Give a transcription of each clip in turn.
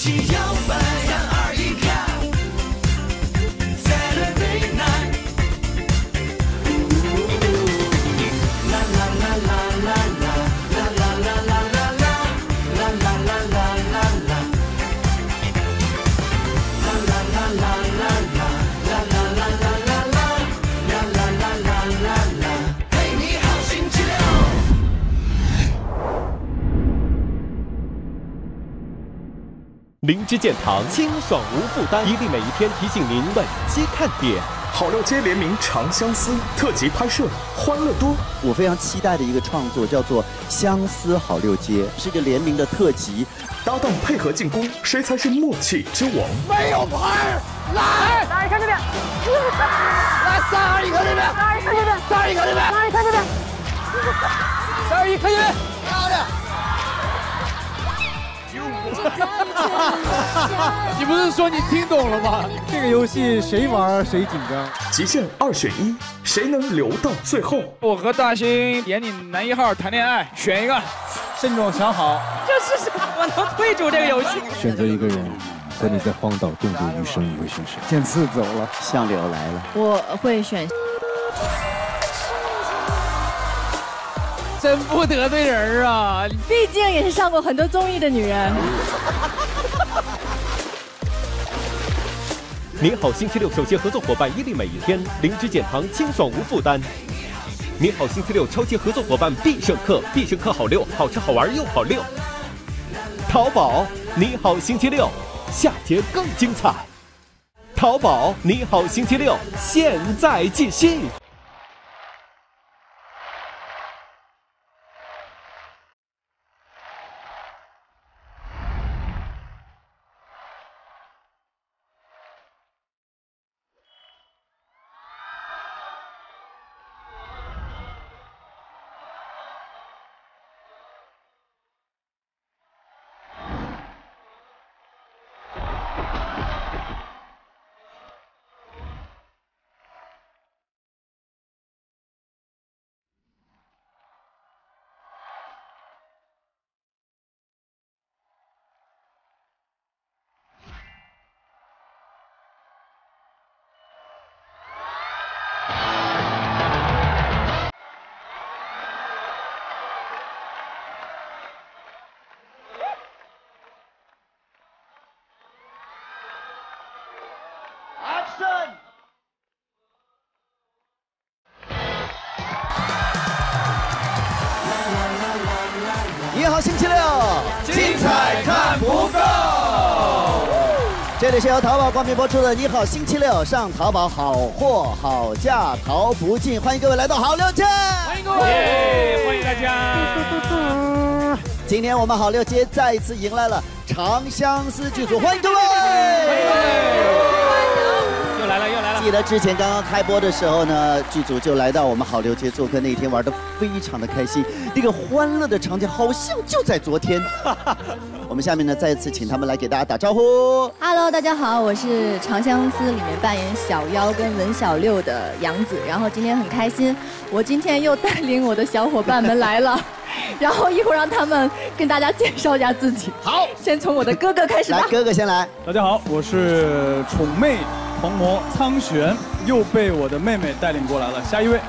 起摇摆，3、2、1，看 Saturday night。啦啦啦啦啦啦啦啦啦啦啦啦啦啦啦啦啦啦。啦啦啦啦啦啦啦啦啦啦啦啦啦。嘿，你好，星期六。 灵芝健堂，清爽无负担，伊利每一天提醒您稳基看点。 好六街联名《长相思》特辑拍摄，欢乐多。 我非常期待的一个创作叫做《相思好六街》，是一个联名的特辑。 搭档配合进攻，谁才是默契之王？ 没有牌，来，3、2、1看这边，来3、2、1看这边，3、2、1看这边，3、2、1看这边，3、2、1看这边，3、2、1看这边，漂亮。 你不是说你听懂了吗？这个游戏谁玩谁紧张。 极限2选1，谁能留到最后？ 我和大兴演你男1号谈恋爱，选一个，慎重想好。 这是什么？我能退出这个游戏？ 选择一个人，和你在荒岛共度余生，你会选谁？ 剑刺走了， 相柳来了。 我会选。 真不得罪人啊！ 毕竟也是上过很多综艺的女人。 你好，星期六首席合作伙伴伊利每一天，灵芝健堂，清爽无负担。你好，星期六超级合作伙伴必胜客，必胜客好六，好吃好玩又好六。淘宝，你好星期六，下节更精彩。淘宝，你好星期六，现在继续。 你好，星期六， 精彩看不够。 这里是由淘宝冠名播出的《你好星期六》，上淘宝好货好价淘不尽，欢迎各位来到好六街， 欢迎各位，欢迎大家。 今天我们好六街再一次迎来了《长相思》剧组，欢迎各位！ 又来了，又来了。 记得之前刚刚开播的时候呢，剧组就来到我们好六街做客，那天玩得非常的开心，那个欢乐的场景好像就在昨天。我们下面呢再一次请他们来给大家打招呼。 Hello， 大家好，我是《长相思》里面扮演小妖跟文小六的杨子，然后今天很开心，我今天又带领我的小伙伴们来了。然后一会儿让他们跟大家介绍一下自己。 好， 先从我的哥哥开始吧。 来，哥哥先来。 大家好，我是宠妹狂魔苍玄，又被我的妹妹带领过来了。下一位。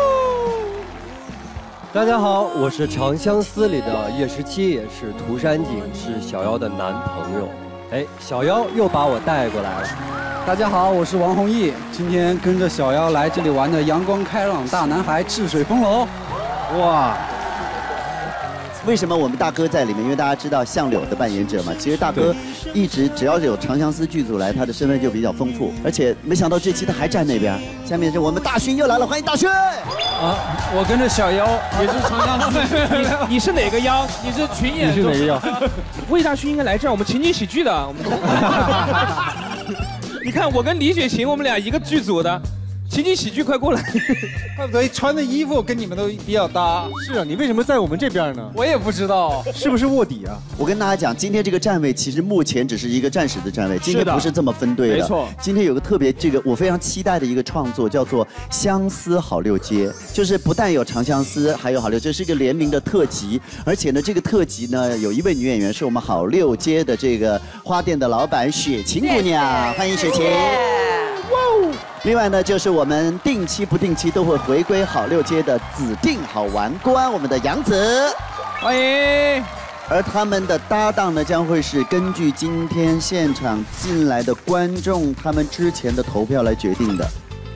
大家好，我是《长相思》里的叶17，也是涂山璟，是小妖的男朋友。哎，小妖又把我带过来了。 大家好，我是王弘毅，今天跟着小妖来这里玩的阳光开朗大男孩赤水风楼。哇！ 为什么我们大哥在里面？因为大家知道相柳的扮演者嘛，其实大哥一直只要有长相思剧组来，他的身份就比较丰富，而且没想到这期他还站那边。下面是我们大勋又来了，欢迎大勋。 啊，我跟着小妖也是长相思。 你是哪个妖？你是群演？ 你是哪个妖？ 魏大勋应该来这儿，我们情景喜剧的。你看我跟李雪琴，我们俩一个剧组的。 情景喜剧，快过来！ 怪不得穿的衣服跟你们都比较搭。 是啊，你为什么在我们这边呢？ 我也不知道， 是不是卧底啊？ 我跟大家讲，今天这个站位其实目前只是一个暂时的站位，今天不是这么分队的。 没错， 今天有个特别我非常期待的一个创作，叫做相思好六街，就是不但有长相思，还有好六街，是一个联名的特辑。而且呢，这个特辑呢，有一位女演员是我们好六街的这个花店的老板雪晴姑娘，欢迎雪晴。另外呢，就是我们定期不定期都会回归好六街的指定好玩官，我们的杨紫， 欢迎。 而他们的搭档呢，将会是根据今天现场进来的观众他们之前的投票来决定的。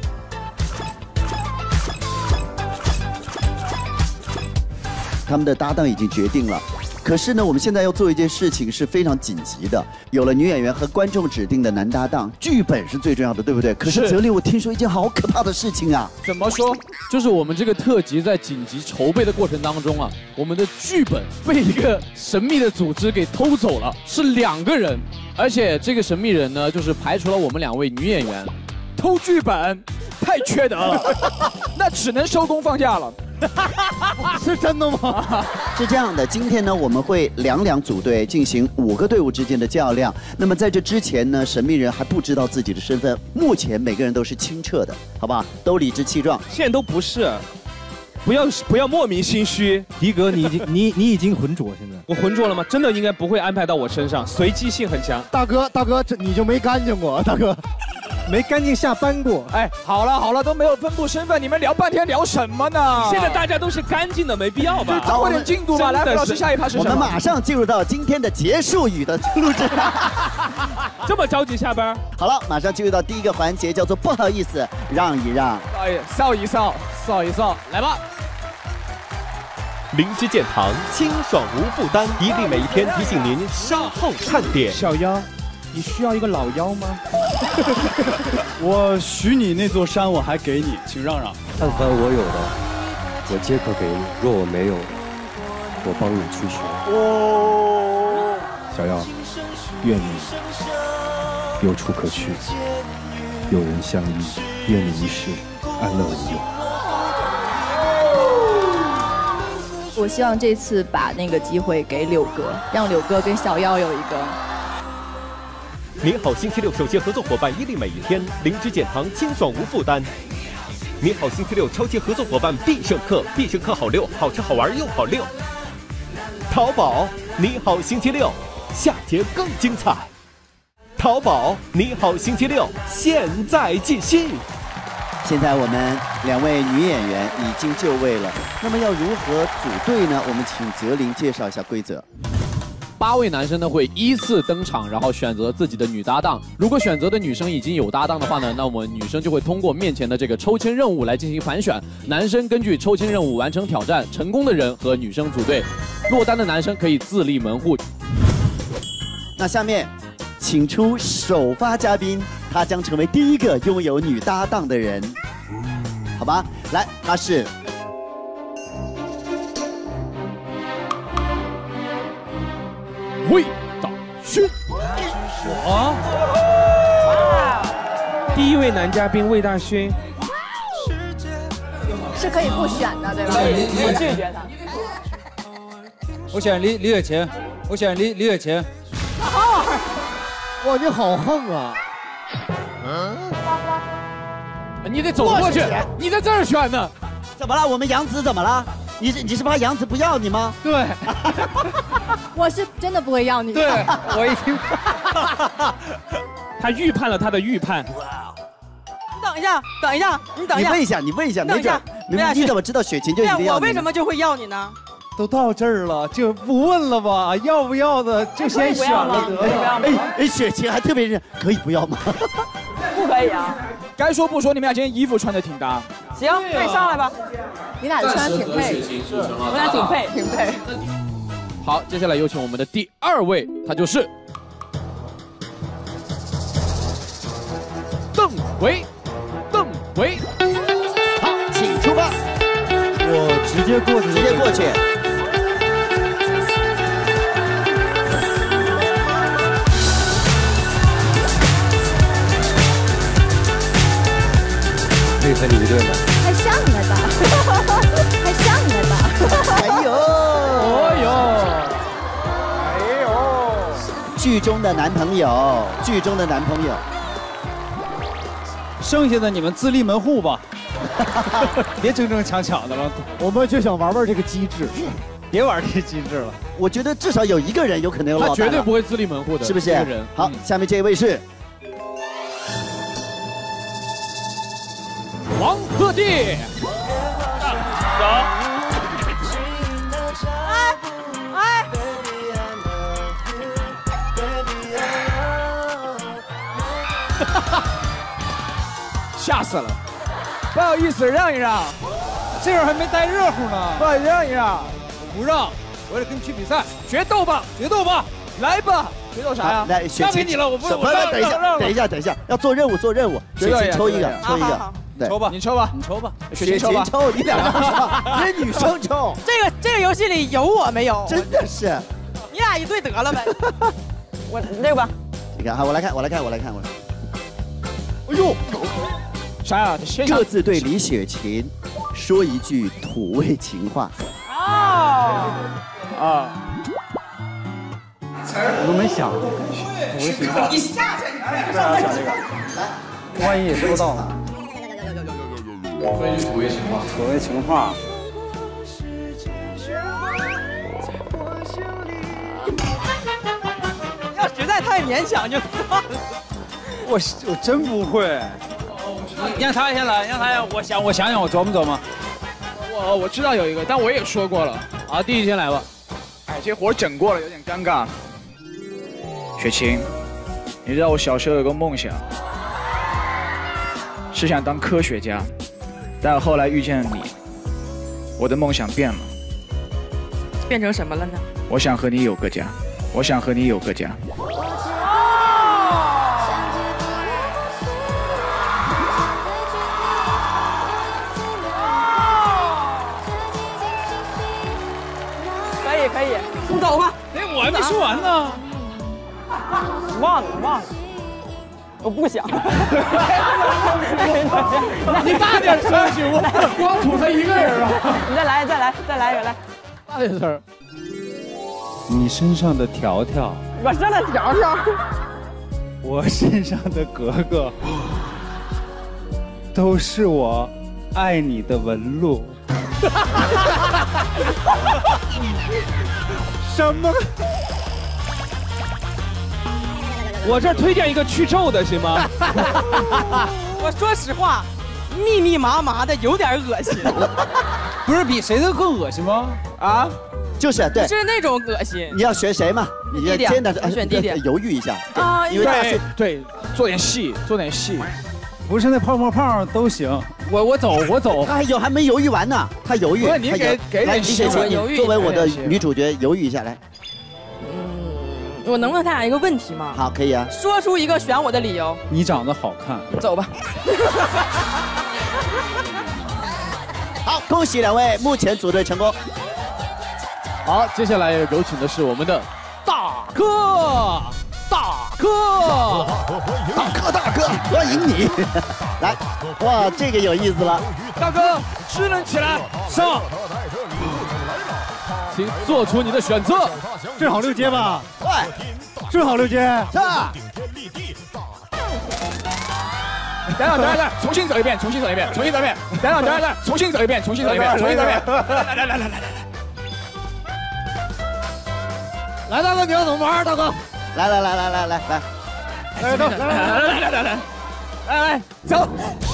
他们的搭档已经决定了。可是呢，我们现在要做一件事情是非常紧急的。有了女演员和观众指定的男搭档，剧本是最重要的，对不对？可是泽林，我听说一件好可怕的事情啊！ 怎么说？就是我们这个特辑在紧急筹备的过程当中啊，我们的剧本被一个神秘的组织给偷走了，是2个人，而且这个神秘人呢，就是排除了我们2位女演员，偷剧本，太缺德了，那只能收工放假了。 是真的吗？是这样的，今天呢，我们会2组队进行5个队伍之间的较量。那么在这之前呢，神秘人还不知道自己的身份，目前每个人都是清澈的，好不好？都理直气壮。 现在都不是，不要莫名心虚。 迪哥，你已经浑浊，现在我浑浊了吗？真的应该不会安排到我身上，随机性很强。 大哥，这你就没干净过，大哥。 没干净下班过。 哎，好了，都没有分布身份，你们聊半天聊什么呢？现在大家都是干净的，没必要吧？掌握点进度吧。来，老师，下一趴是什么？ 我们马上进入到今天的结束语的录制。 这么着急下班？ 好了，马上进入到第一个环节，叫做不好意思，让一让。 臊一臊，来吧。 灵芝健堂，清爽无负担，一粒每一天提醒您稍后看点。 小妖。你需要一个老妖吗？我许你那座山，我还给你，请让让。 但凡我有的，我皆可给你；若我没有，我帮你去学。 哦，小妖，愿你有处可去，有人相依，愿你一世安乐无忧。 我希望这次把那个机会给柳哥，让柳哥跟小妖有一个。 你好，星期六首席合作伙伴伊利美一天，灵芝健堂清爽无负担。你好，星期六超级合作伙伴必胜客，必胜客好六，好吃好玩又好六。淘宝，你好星期六，下节更精彩。淘宝，你好星期六，现在继续。 现在我们2位女演员已经就位了，那么要如何组队呢？我们请泽林介绍一下规则。 8位男生呢会依次登场，然后选择自己的女搭档。如果选择的女生已经有搭档的话呢，那我们女生就会通过面前的这个抽签任务来进行反选。男生根据抽签任务完成挑战，成功的人和女生组队，落单的男生可以自立门户。 那下面，请出首发嘉宾，他将成为第一个拥有女搭档的人，好吧？来，他是。 魏大勋， 我第一位男嘉宾魏大勋， 是可以不选的，对吧？ 我拒绝他。 我选李雪琴，我选李雪琴。 哇，你好横啊！ 你得走过去，你在这儿选呢。 怎么了？我们杨紫怎么了？你是怕杨紫不要你吗？ 对。 我是真的不会要你。 对，我已经。他预判了他的预判。 等一下，你等一下。 你问一下，没准你怎么知道雪琴就一定要你？ 我为什么就会要你呢？ 都到这儿了，就不问了吧？要不要的就先选了得了。 哎，雪琴还特别认，可以不要吗？ 不可以啊。 该说不说，你们俩今天衣服穿的挺搭。 行，那你上来吧。 你俩穿的挺配， 我俩挺配。 好，接下来有请我们的第2位，他就是邓为。 好，请出发。 我直接过去。 和你一队吗？ 还上来吧，还上来吧。 哎呦， 哎呦， 剧中的男朋友，剧中的男朋友。 剩下的你们自立门户吧，别争争抢抢的了。 我们就想玩玩这个机制， 别玩这机制了。 我觉得至少有一个人有可能有落单了， 他绝对不会自立门户的， 是不是？ 这个人好，下面这一位是王鹤棣。走。 吓死了！不好意思，让一让，这会儿还没待热乎呢。不好意思，让一让。我不让，我得跟你去比赛，决斗吧，决斗吧，来吧，决斗啥呀？ 来， 交给你了，我不， 等一下，要做任务，雪琴抽一个，对， 抽吧，你抽吧，你抽吧， 雪琴抽，你俩干什么？人女生抽。 这个游戏里有我没有？ 真的是。 你俩一对得了呗。我这个吧。 你看，我来看。哎呦！ 啥呀？ 各自对李雪琴说一句土味情话。 我都没想，土味情话。 你下去， 不要讲这个，来，万一也收到了。 说一句土味情话。 土味情话。 要实在太勉强就算了。 我真不会。你让他先来，让他我想想，我琢磨。 我知道有一个，但我也说过了。 好，弟弟先来吧。 哎，这活整过了，有点尴尬。雪琴，你知道我小时候有个梦想，是想当科学家，但后来遇见了你，我的梦想变了。 变成什么了呢？ 我想和你有个家， 可以，你走吧。 哎，我还没说完呢。 忘了，我不想。 你大点声行不？光吐他一个人啊！ 你再来一个来。 大点声。 你身上的条条， 我身上的条条， 我身上的格格，都是我爱你的纹路。什么？ 我这儿推荐一个去皱的，行吗？ 我说实话，密密麻麻的，有点恶心。 不是比谁的更恶心吗？ 啊， 就是对， 是那种恶心。 你要选谁嘛？你要先的选弟弟， 犹豫一下啊， 因为大岁对，做点戏。 不是那泡沫胖都行。 我走。 他还没犹豫完呢，他犹豫。 不是你给来，李雪琴，你作为我的女主角，犹豫一下来。 我能问他俩一个问题吗？ 好，可以啊。 说出一个选我的理由。 你长得好看。 走吧。 好，恭喜两位，目前组队成功。 好，接下来有请的是我们的大哥， 欢迎你。来，哇，这个有意思了。 大哥，支棱起来，上，请做出你的选择。 正好6阶吧？ 对， 正好6阶。 上。 等等，重新走一遍。等等，重新走一遍。 来，大哥，你要怎么玩？大哥， 来， 走。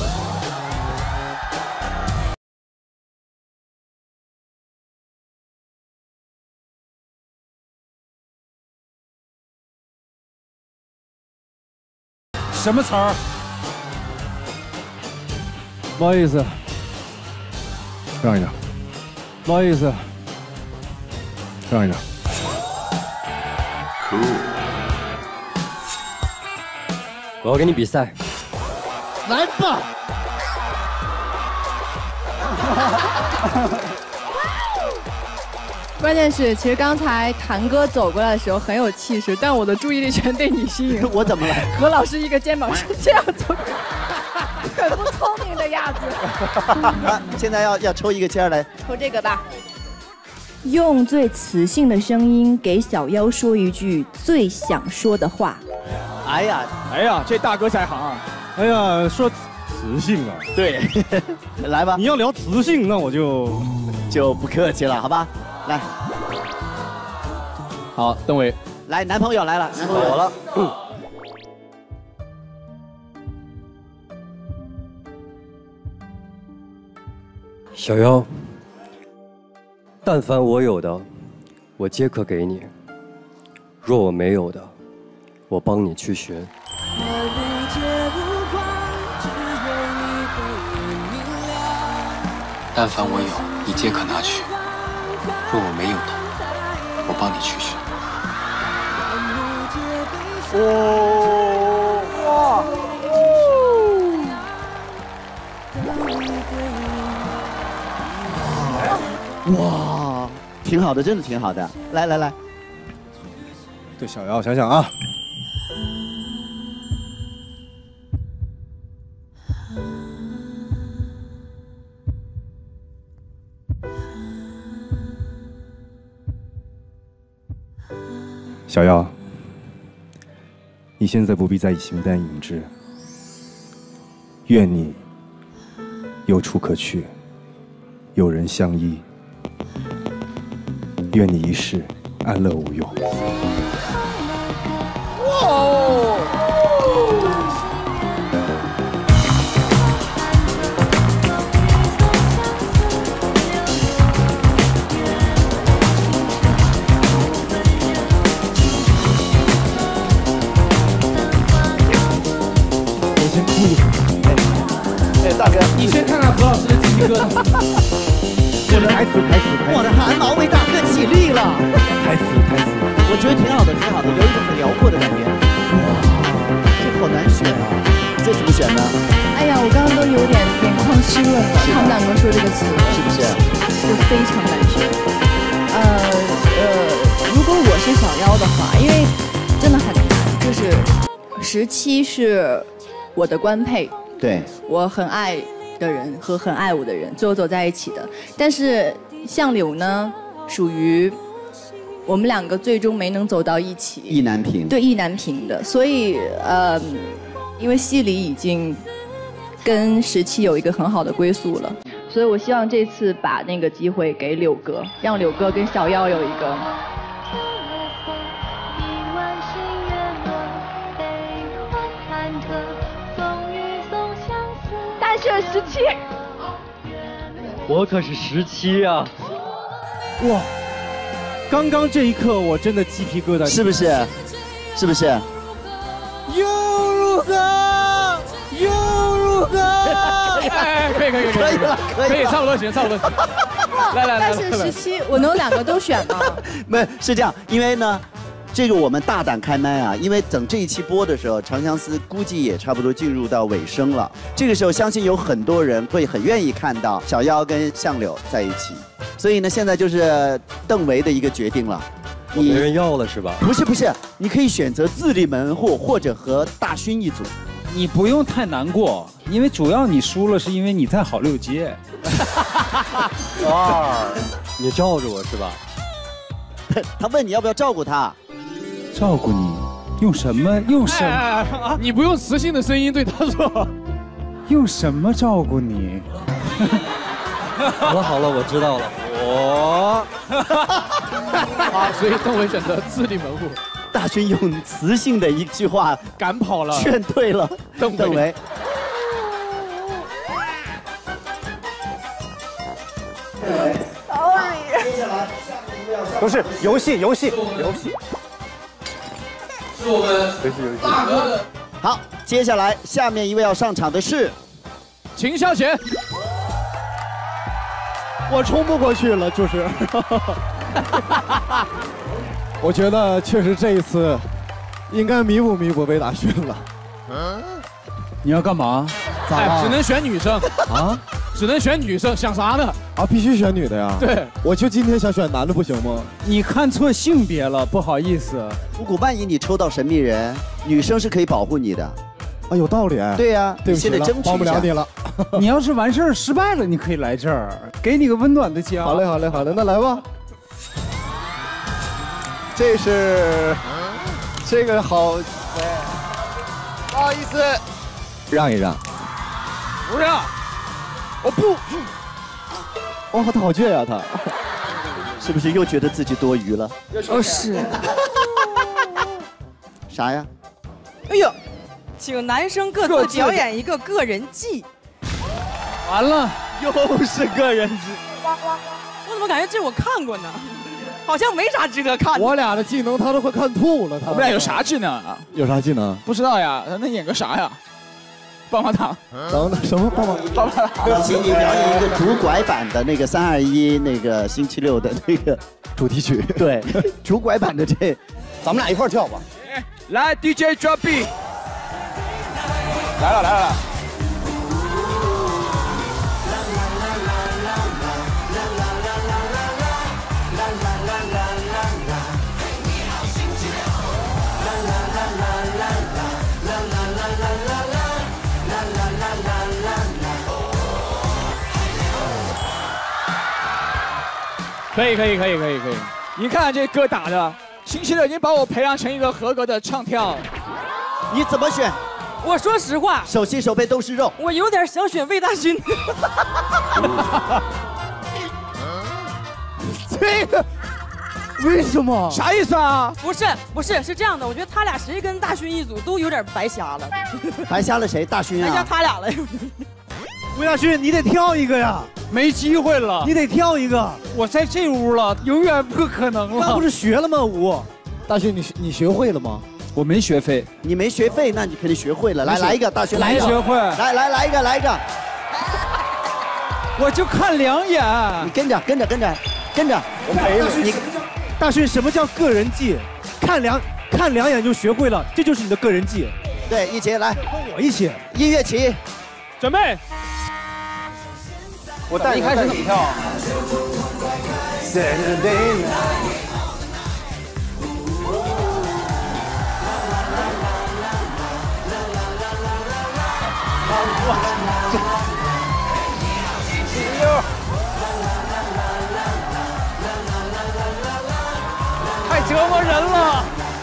什么词儿？ 不好意思，让一让。不好意思，让一让。 我要跟你比赛。 来吧。 关键是，其实刚才谭哥走过来的时候很有气势，但我的注意力全被你吸引了。 我怎么了？ 何老师一个肩膀是这样走。 很不聪明的样子。 啊，现在要抽一个签来， 抽这个吧。用最磁性的声音给小妖说一句最想说的话。 哎呀， 这大哥在行啊！ 哎呀，说磁性啊， 对，来吧。 你要聊磁性，那我就不客气了，好吧？来， 好，邓伟， 来，男朋友来了，男朋友了。 小妖，但凡我有的，我皆可给你；若我没有的，我帮你去寻。 但凡我有，你皆可拿去；若我没有的，我帮你去寻。 哇，挺好的，真的挺好的。来， 对小妖想想啊。 小妖，你现在不必再形单影只，愿你有处可去，有人相依，愿你一世安乐无忧。 大哥， 你先看看何老师的鸡皮疙瘩。 我的台词，我的汗毛为大哥起立了。台词，我觉得挺好的，有一种很辽阔的感觉。哇，这好难选啊，这怎么选呢？ 哎呀，我刚刚都有点眼眶湿润了。他们两个说这个词， 是不是？ 就非常难选。如果我是小妖的话，因为真的很难，就是17是我的官配。 对， 我很爱的人和很爱我的人最后走在一起的，但是相柳呢，属于我们两个最终没能走到一起， 意难平。 对，意难平的，所以因为戏里已经跟17有一个很好的归宿了，所以我希望这次把那个机会给柳哥，让柳哥跟小妖有一个。选17， 我可是17啊！ 哇，刚刚这一刻我真的鸡皮疙瘩， 是不是？是不是？ 又如何？ 哎，可以，差不多行。来。 但是17，我能2个都选吗？ 没是这样，因为呢。这个我们大胆开麦啊，因为等这一期播的时候，《长相思》估计也差不多进入到尾声了。这个时候，相信有很多人会很愿意看到小妖跟相柳在一起。所以呢，现在就是邓维的一个决定了。 我没人要了是吧？ 不是，你可以选择自立门户，或者和大勋一组。 你不用太难过，因为主要你输了是因为你在好6街。 你罩着我是吧？ 他问你要不要照顾他。 照顾你，用什么？ 你不用磁性的声音对他说。 用什么照顾你？ 好了，我知道了。 好，所以邓伟选择自立门户。 大勋用磁性的一句话赶跑了， 劝退了邓维。 都是游戏。 是我们大哥的。 好，接下来下面一位要上场的是秦霄贤。 我冲不过去了，就是。我觉得确实这一次应该弥补魏大勋了。 你要干嘛？ 哎，只能选女生啊！只能选女生，想啥呢？ 啊，必须选女的呀！ 对， 我就今天想选男的，不行吗？ 你看错性别了，不好意思。 如果万一你抽到神秘人，女生是可以保护你的。 啊，有道理。 对呀， 对不起了，帮不了你了。 你要是完事儿失败了，你可以来这儿，给你个温暖的家。 好嘞，好嘞，好嘞，那来吧。这是这个好，不好意思，让一让。 不让，我不。 哇，他好倔呀，他是不是又觉得自己多余了？ 哦，是。 啥呀？ 哎呦，请男生各自表演一个个人技。 完了， 又是个人技。 我怎么感觉这我看过呢？好像没啥值得看。 我俩的技能他都快看吐了。 我们俩有啥技能啊？ 有啥技能？ 不知道呀，那演个啥呀？棒棒糖。 等等，什么棒棒糖？ 棒棒糖。 请你表演一个拄拐版的那个321那个星期六的那个主题曲。 对，拄拐版的这， 咱们俩一块跳吧。 来 DJ drop beat。 来了来了来了。可以。你看这歌打的，星期六已经把我培养成一个合格的唱跳。 你怎么选？ 我说实话， 手心手背都是肉。 我有点想选魏大勋。 这个为什么？ 啥意思啊？ 不是，是这样的，我觉得他俩谁跟大勋一组都有点白瞎了。 白瞎了谁？大勋啊？ 白瞎他俩了。 魏大勋，你得跳一个呀！ 没机会了， 你得跳一个。 我在这屋了，永远不可能了。 那不是学了吗？舞。大勋，你学会了吗？ 我没学费。 你没学费，那你肯定学会了。来一个，大勋来一个。 没学会。 来一个。 我就看2眼。 你跟着。 我陪你。大勋，什么叫个人技？看两眼就学会了，这就是你的个人技。 对，一起来， 跟我一起。 音乐起， 准备。 我带你开始怎么跳太折磨人了。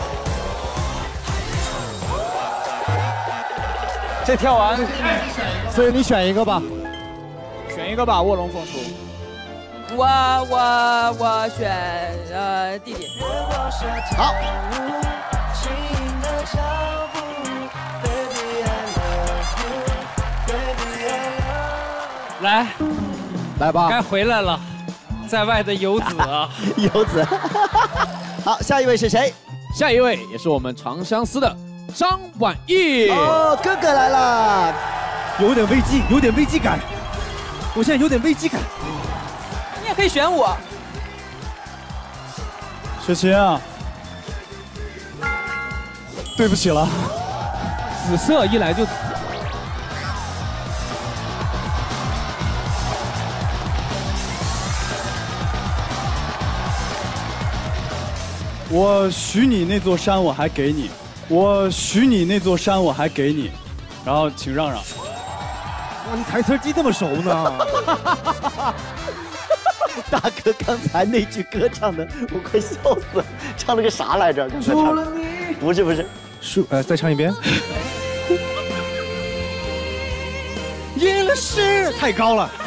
这跳完， 所以你选一个吧。 选一个吧，卧龙凤雏。 我选弟弟。 好。 来吧， 该回来了，在外的游子啊， 游子。好，下一位是谁？ 下一位也是我们长相思的张晚意。 哦，哥哥来了， 有点危机感。我现在有点危机感。 你也可以选我。 雪琴啊，对不起了。 紫色一来就。 我许你那座山，我还给你；我许你那座山，我还给你。然后，请让让。 哇，你台词记这么熟呢？ 大哥刚才那句歌唱的，我快笑死了，唱了个啥来着？除了你，不是， 再唱一遍。 赢了是太高了。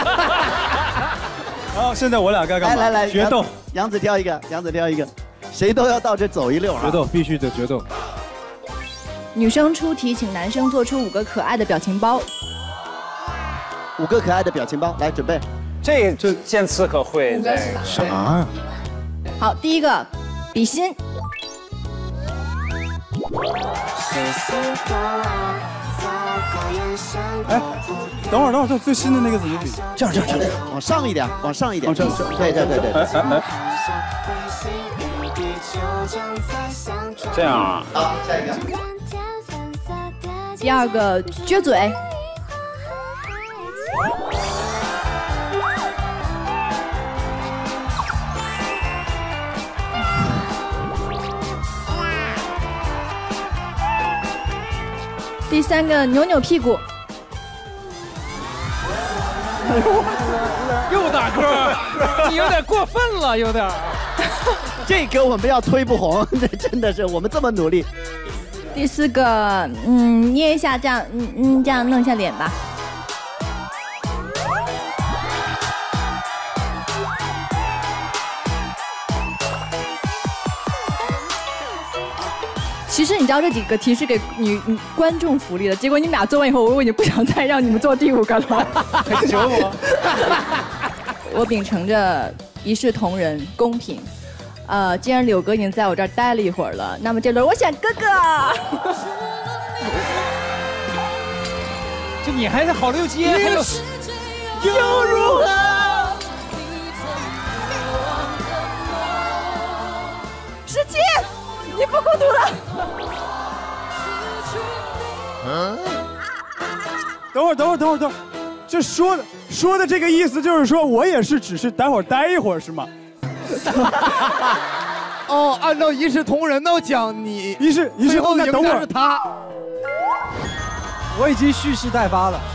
然后现在我俩该干嘛？ 来， 决斗。 杨子挑一个，谁都要到这走一溜啊！ 决斗必须得决斗。 女生出题，请男生做出5个可爱的表情包。 5个可爱的表情包，来准备。 这见刺可会。 啥呀？ 好，第一个，比心。 哎，等会儿，最新的那个怎么比？ 这样，往上一点。 往上。 对。 这样啊。 好，下一个。 第二个，撅嘴。 第3个扭扭屁股。 又打歌，你有点过分了，有点。 这歌我们要推不红，这真的是我们这么努力。 第4个，捏一下这样，这样弄一下脸吧。其实你知道这几个题是给观众福利的，结果你们俩做完以后，我已经不想再让你们做第5个了。 还求我？ 我秉承着一视同仁、公平。既然柳哥已经在我这儿待了一会儿了，那么这轮我选哥哥。 就你还是好溜街，还有又如何？ 17，你不孤独了。 等会儿，这说的这个意思就是说我也是只是待会儿待一会儿是吗？ 哦，按照一视同仁的讲，你一视后赢的是他。 我已经蓄势待发了。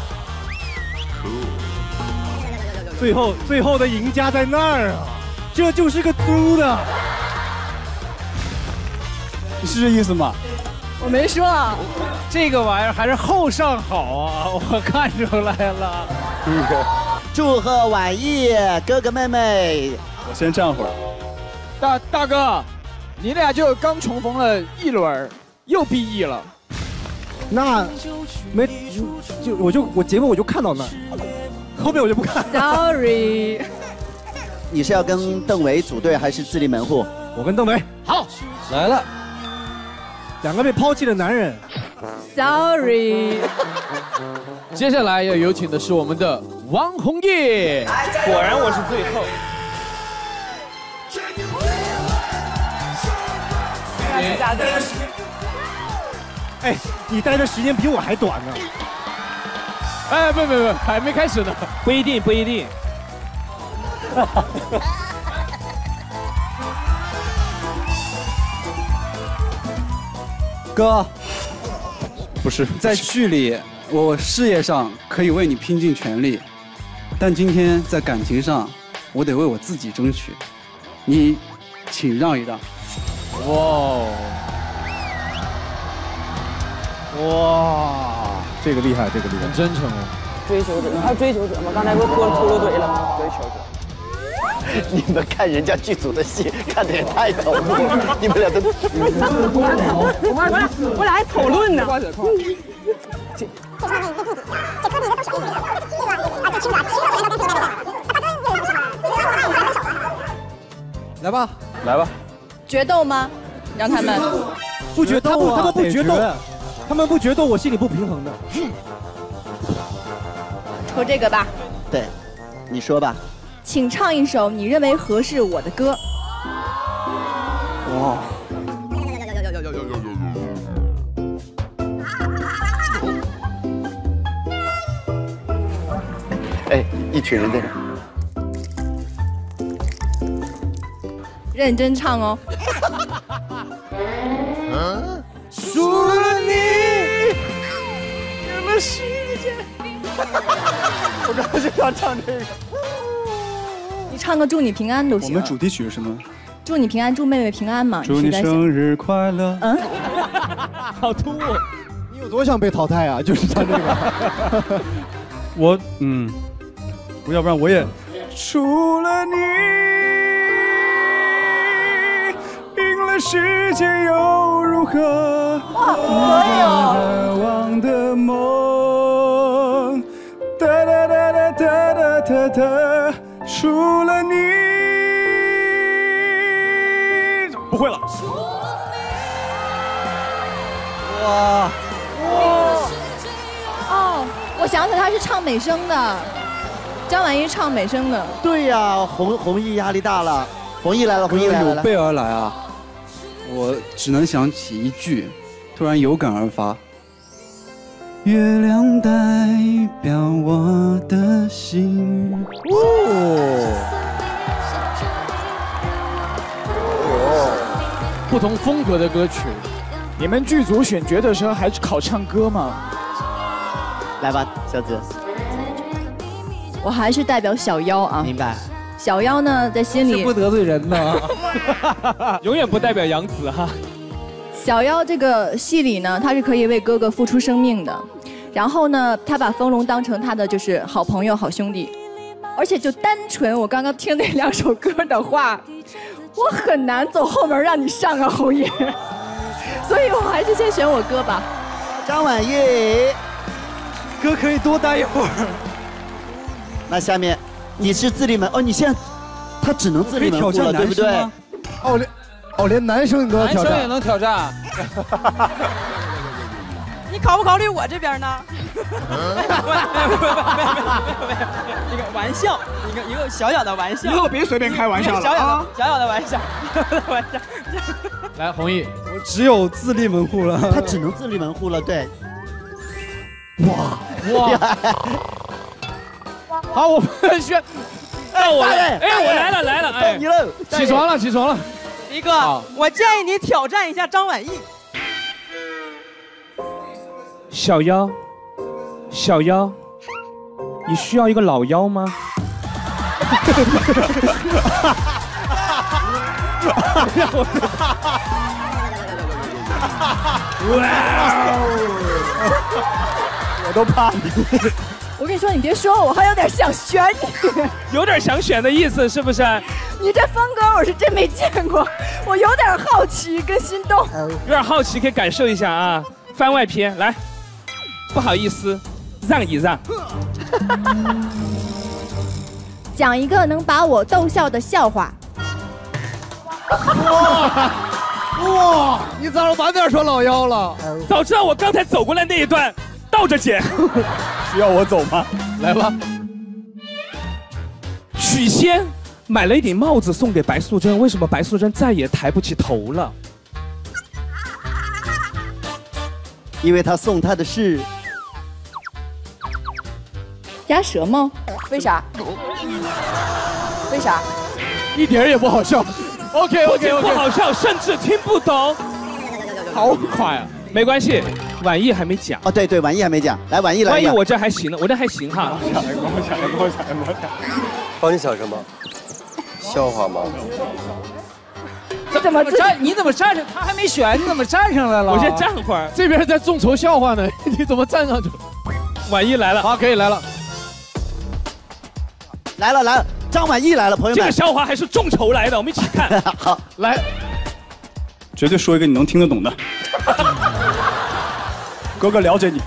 最后的赢家在那儿啊，这就是个租的。你是这意思吗？ 我没说啊。 这个玩意儿还是后上好啊，我看出来了。 祝贺晚意，哥哥妹妹。 我先站会儿。 大哥，你俩就刚重逢了1轮，又毕业了。 那没我节目我就看到那儿，后面我就不看。 Sorry。 你是要跟邓为组队还是自立门户？ 我跟邓为。 好， 来了。2个被抛弃的男人。 Sorry。 接下来要有请的是我们的王弘毅。 果然我是最后。 哎，你待的时间比我还短呢。 哎，不，还没开始呢。 不一定。 哥， 不是在剧里，我事业上可以为你拼尽全力，但今天在感情上，我得为我自己争取。你，请让一让。 哇，这个厉害， 很真诚哦。 追求者，还追求者吗？刚才不是秃噜嘴了？追求者。 你们看人家剧组的戏，看的也太投入了，你们俩都。 我俩还讨论呢。 来吧。 决斗吗？让他们。 不决斗啊！他们不决斗，他们不决斗，我心里不平衡的。 抽这个吧。 对，你说吧。 请唱一首你认为合适我的歌。 哇！ 哎，一群人在这。 认真唱哦。 输了你，有了时间。 我刚才就想唱这个。 你唱个祝你平安都行。 我们主题曲是什么？ 祝你平安，祝妹妹平安嘛。 祝你生日快乐。 好突兀。 你有多想被淘汰啊？就是唱这个。要不然我也。除了你，赢了世界又如何？ 哇，可以哦。 难忘的梦，哒哒哒哒哒哒哒哒。除了你，不会了。哇！ 哦，我想起来他是唱美声的，张晚意唱美声的。 对呀，弘毅压力大了，弘毅来了，弘毅来了。 有备而来啊！我只能想起一句，突然有感而发。月亮代表我的心。 不同风格的歌曲， 你们剧组选角的时候还考唱歌吗？ 来吧，小紫。 我还是代表小妖啊。 明白。 小妖呢，在心里不得罪人呢。 永远不代表杨紫哈。 小妖这个戏里呢，他是可以为哥哥付出生命的。然后呢，他把风龙当成他的就是好朋友、好兄弟。而且就单纯我刚刚听那2首歌的话，我很难走后门让你上啊，侯爷。所以我还是先选我哥吧。 张晚意， 哥可以多待一会儿。 那下面你是自立门哦，你现在他只能自立门户了，对不对？ 连男生你都要挑战， 男生也能挑战。 你考不考虑我这边呢？一个玩笑，一个小小的玩笑。 以后别随便开玩笑了啊！ 小小的玩笑，玩笑。 来，弘毅， 我只有自立门户了。 他只能自立门户了，对。 哇！好，我们选。 我来，我来了， 到你了， 起床了。 一哥，我建议你挑战一下张晚意。 小妖，你需要一个老妖吗？ 我都怕你。 我跟你说，你别说，我还有点想选你。 有点想选的意思是不是？ 你这风格我是真没见过，我有点好奇跟心动。 有点好奇，可以感受一下啊。番外篇，来，不好意思，让一让。 讲一个能把我逗笑的笑话。 哇！你咋晚点说老妖了？ 早知道我刚才走过来那一段倒着剪。 需要我走吗？ 来吧。 许仙买了一顶帽子送给白素贞，为什么白素贞再也抬不起头了？ 因为他送他的是鸭舌帽。 为啥？为啥？ 一点也不好笑。OK， 不好笑，甚至听不懂。 好快啊！ 没关系，晚意还没讲。 哦，对，晚意还没讲，来晚意来。 晚意我这还行呢，我这还行哈。 帮你想什么？笑话吗？ 你怎么站着？他还没选，你怎么站上来了？ 我先站会儿。 这边在众筹笑话呢，你怎么站上去了？ 晚意来了， 好，可以来了。 来了，张晚意来了，朋友们。 这个笑话还是众筹来的，我们一起看。 好， 来， 绝对说一个你能听得懂的。哥哥了解你。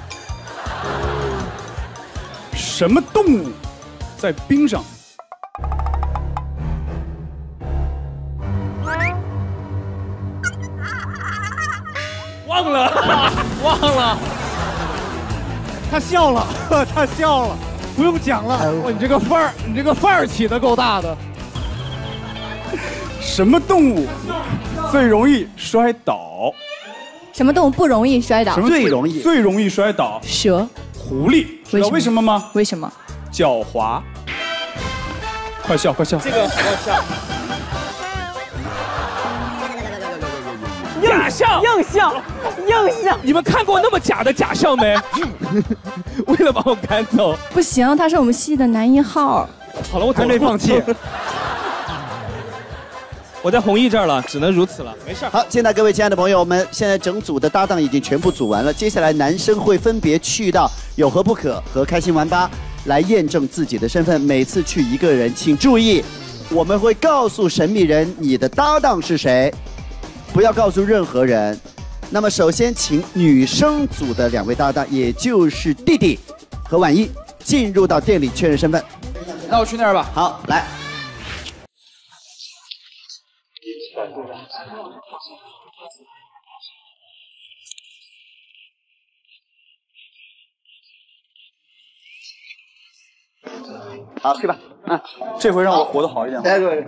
什么动物在冰上？ 忘了。 他笑了，不用讲了。 哇，你这个范儿起得够大的。 什么动物最容易摔倒？ 什么动物不容易摔倒？ 最容易摔倒？ 蛇。 狐狸。知道为什么吗？ 为什么？ 狡猾。快笑！ 这个好笑。假笑， 硬笑。 你们看过那么假的假笑没？为了把我赶走。 不行，他是我们系的男1号。 好了，我还没放弃。我在弘毅这儿了，只能如此了，没事。 好，现在各位亲爱的朋友们，现在整组的搭档已经全部组完了，接下来男生会分别去到有何不可和开心玩吧来验证自己的身份。每次去一个人，请注意，我们会告诉神秘人你的搭档是谁，不要告诉任何人。那么首先请女生组的2位搭档，也就是弟弟和晚意，进入到店里确认身份。 那我去那儿吧。 好，来。好，去吧。 这回让我活得好一点。 对。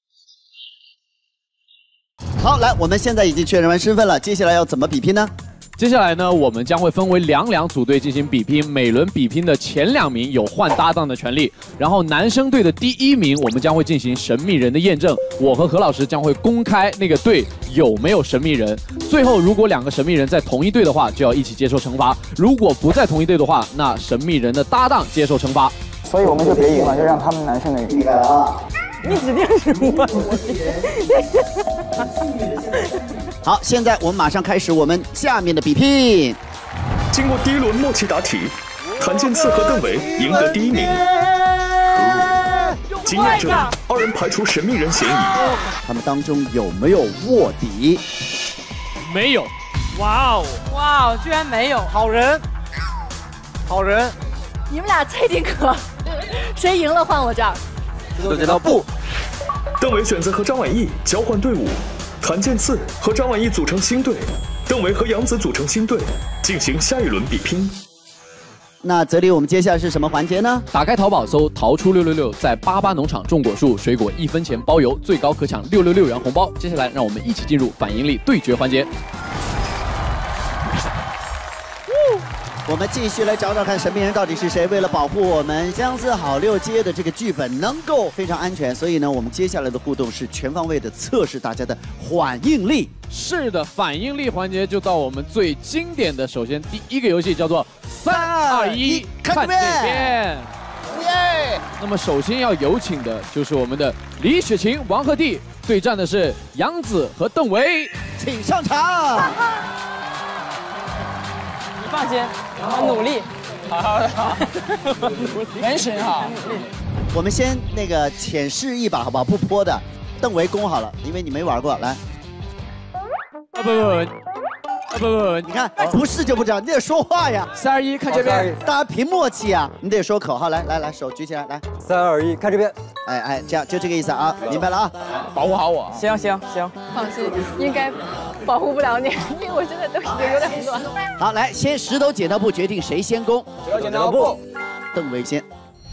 好，来，我们现在已经确认完身份了，接下来要怎么比拼呢？ 接下来呢，我们将会分为两组队进行比拼，每轮比拼的前2名有换搭档的权利。然后男生队的第1名，我们将会进行神秘人的验证，我和何老师将会公开那个队有没有神秘人。最后，如果2个神秘人在同一队的话，就要一起接受惩罚；如果不在同一队的话，那神秘人的搭档接受惩罚。 所以我们就别赢了，就让他们男生的赢。你指定是我。 好，现在我们马上开始我们下面的比拼。 经过第1轮默契答题，谭健次和邓伟赢得第1名。经验证，2人排除神秘人嫌疑。 他们当中有没有卧底？ 没有。 哇哦！哇哦，居然没有！ 好人，好人。 你们俩猜定可，谁赢了换我这儿。 都知道不。邓伟选择和张晚意交换队伍，谭健次和张晚意组成新队，邓伟和杨紫组成新队，进行下一轮比拼。 那泽里，我们接下来是什么环节呢？ 打开淘宝搜“淘出666”，在88农场种果树，水果1分钱包邮，最高可抢666元红包。接下来，让我们一起进入反应力对决环节。 我们继续来找找看神秘人到底是谁。为了保护我们相思好六街的这个剧本能够非常安全，所以呢，我们接下来的互动是全方位的测试大家的反应力。 是的，反应力环节就到我们最经典的，首先第1个游戏叫做3、2、1，看这边。耶！那么首先要有请的就是我们的李雪琴、王鹤棣，对战的是杨紫和邓为， 请上场。 你放心，我努力。 好，原神哈。 我们先那个浅试一把，好不好？不泼的，邓为攻好了，因为你没玩过，来。 不， 你看不是就不知道，你得说话呀。 3、2、1，看这边， 大家凭默契啊，你得说口号，来，手举起来，来。 3、2、1，看这边。 哎，这样就这个意思啊，明白了啊？ 保护好我。行， 放心，应该保护不了你，因为我现在都已经有点乱。 好，来，先石头剪刀布决定谁先攻。 石头剪刀布， 邓为先。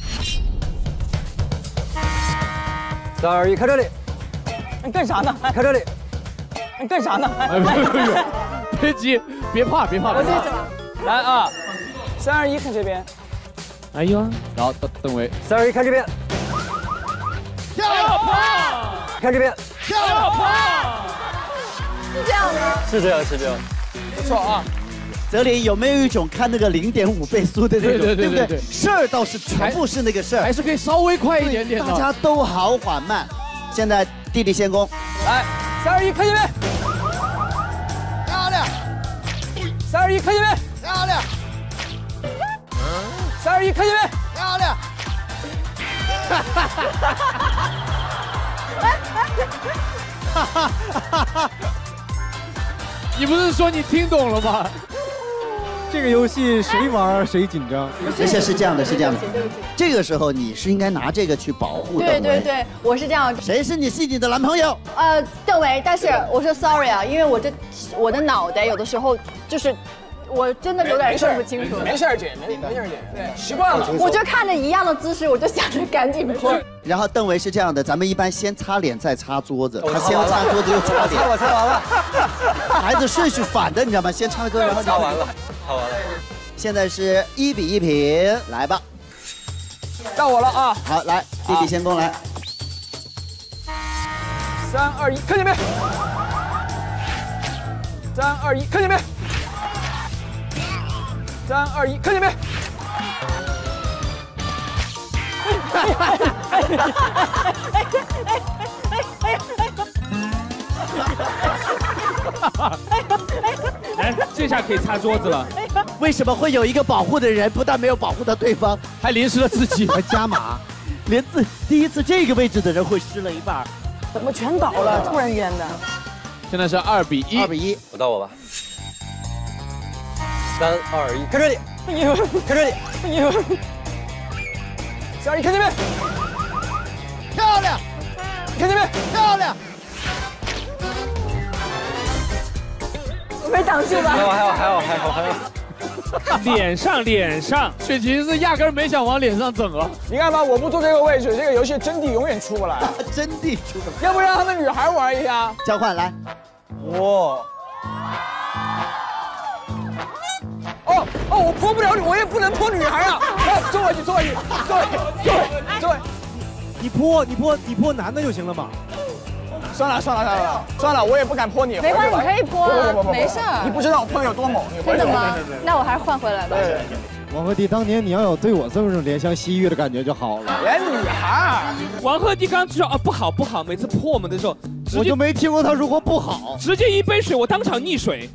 3、2、1，看这里。 你干啥呢？ 看这里。 你干啥呢？ 别急，别怕。 我这是吧？来啊！3、2、1，看这边。 哎呦，然后邓为 3、2、1，看这边。 漂亮！ 看这边。 漂亮！ 是这样吗？ 是这样。 不错啊。 泽林有没有一种看那个0.5倍速的那种，对不对？事儿倒是全部是那个事儿， 还是可以稍微快一点点的。 大家都好缓慢。现在弟弟先攻， 来，3、2、1，看这边。 漂亮 ！3、2、1，看这边。 漂亮 ！3、2、1，看这边。 漂亮！ 你不是说你听懂了吗？ 这个游戏谁玩谁紧张。 是这样的。这个时候你是应该拿这个去保护邓为。 对，我是这样。 谁是你心里的男朋友？ 邓为，但是我说 sorry 啊，因为我的脑袋有的时候就是。我真的有点分不清楚。 没事姐，没事姐，对，习惯了。 我就看着一样的姿势，我就想着赶紧泼。 然后邓为是这样的，咱们一般先擦脸再擦桌子，他先擦桌子又擦脸。 我擦完了。 孩子顺序反的，你知道吗？先擦桌子，然后擦完了。 现在是1比1平，来吧。 到我了啊！ 好，来，弟弟先攻来。 3、2、1，看这边。3、2、1，看这边。3、2、1，看这边。 来，这下可以擦桌子了。 为什么会有一个保护的人，不但没有保护到对方， 还淋湿了自己， 还加码，连第一次这个位置的人会湿了一半。 怎么全倒了？突然间的。 现在是2比1。 2比1， 我到我吧。3、2、1，看这里。看这里。3、2、1，看这边。 漂亮！ 看这边。 漂亮！ 我没挡住吧？ 还好。 脸上， 雪琴是压根没想往脸上整啊！ 你看吧，我不坐这个位置，这个游戏真谛永远出不来。 真谛出不来， 要不让他们女孩玩一下？ 交换来。 哇！ 哦，我泼不了你，我也不能泼女孩啊！来，坐回去，坐回去，坐回去。 你泼男的就行了嘛。 算了，我也不敢泼你。 没关系，你可以泼啊， 不没事。 你不知道我泼有多猛， 真的吗？那我还是换回来吧。 王鹤棣，当年你要有对我这种怜香惜玉的感觉就好了。 连女孩， 王鹤棣刚刚就说啊不好，每次泼我们的时候， 我就没听过他说过不好， 直接一杯水我当场溺水。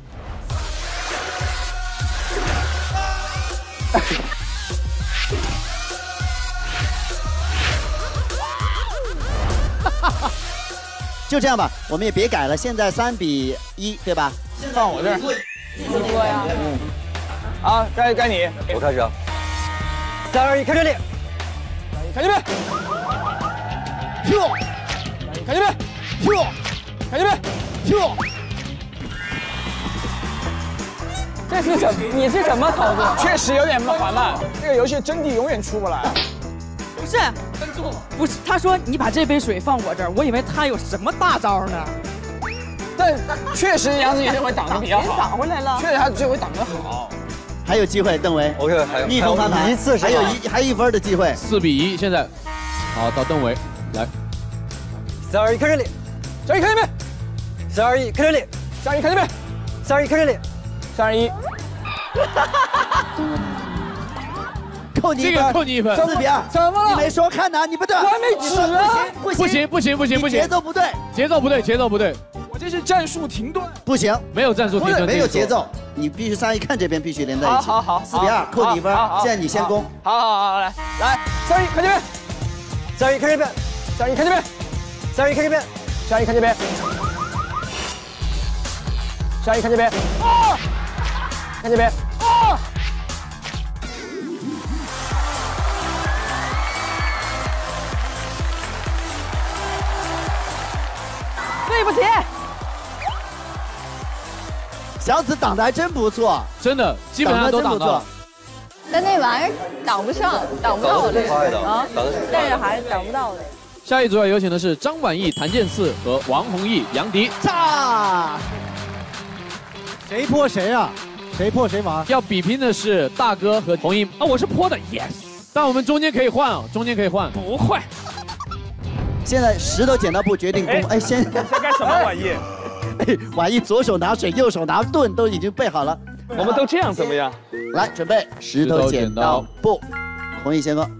就这样吧，我们也别改了，现在3比1，对吧？ 放我这儿。 你说呀。 好，该你。 我开始啊。3、2、1，开始练。 看这边。跳。看这边。跳。看这边。跳。 这是什么？你是什么操作？ 确实有点缓慢，这个游戏真谛永远出不来。 不是，他说你把这杯水放我这儿，我以为他有什么大招呢。 但确实杨子怡这回挡得比较好， 挡回来了。 确实他这回挡得好。 还有机会，邓维。 OK， 还有逆风翻盘 1次， 还有1分的机会。 4比1，现在，好到邓维来。 3、2、1，开始练。 小雨看这边。 3、2、1，开始练。 小雨看这边。 3、2、1，开始练。 3、2、1。 扣你1分， 这个扣你1分。 4比2， 怎么了？ 你没说看哪？你不对， 我还没指啊！ 不行， 节奏不对， 节奏不对。 我这是战术停顿。 不行， 没有战术停顿， 没有节奏，你必须3、1看这边必须连在一起。 好 ，4比2，扣你1分。现在你先攻。 好，来，3、2、1看这边。 3、2、1看这边。 3、2、1看这边。 3、2、1看这边。 3、2、1看这边。3、2、1看这边。看这边。 对不起， 小紫挡的还真不错， 真的，基本上都挡到了。 但那玩意儿挡不上，挡不到我这个啊，但是还是挡不到的。 下一组要有请的是张晚意、谭健次和王弘毅、杨迪。 炸！谁泼谁啊？谁泼谁完？ 要比拼的是大哥和弘毅啊，我是泼的 ，yes。但我们中间可以换啊，中间可以换。 不换。 现在石头剪刀布决定攻。哎，先干什么？晚意？ 晚意左手拿水，右手拿盾，都已经备好了。 我们都这样怎么样？ 来，准备石头剪刀布，弘毅先攻。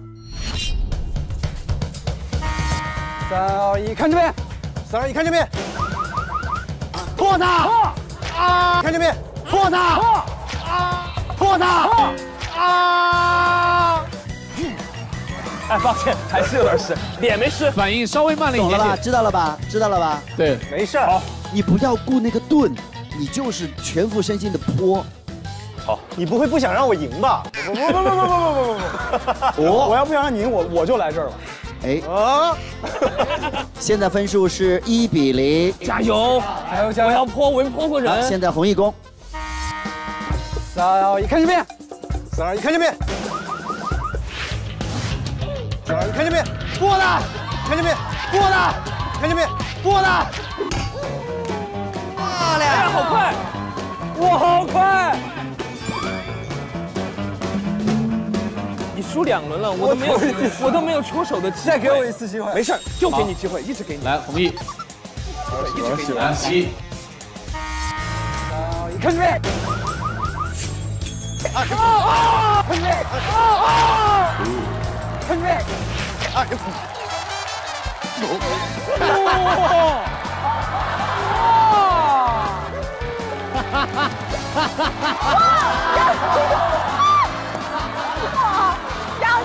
3、2、1，看这边。3、2、1，看这边。 破他！啊！看这边，破他！破他！啊！ 哎，抱歉，还是有点湿，脸没湿， 反应稍微慢了一点点。 知道了吧？知道了吧？ 对， 没事。 好， 你不要顾那个盾，你就是全副身心的泼。 好，你不会不想让我赢吧？ 不，我要不想让你赢，我就来这儿了。 哎，现在分数是1比0， 加油！我要泼，我泼过人。 现在弘毅攻。 3、2、1，看这边。3、2、1，看这边。3、2、1，看这边。 过的，看这边，过的，看这边，过的。 漂亮！哎呀，好快！哇，好快！你输2轮了，我都没有出手的机会。 再给我1次机会。 没事，就给你机会，一直给你。 来，弘毅， 一直给你。 来，1、 2、1，看这边。 看这边， 看这边。 杨迪，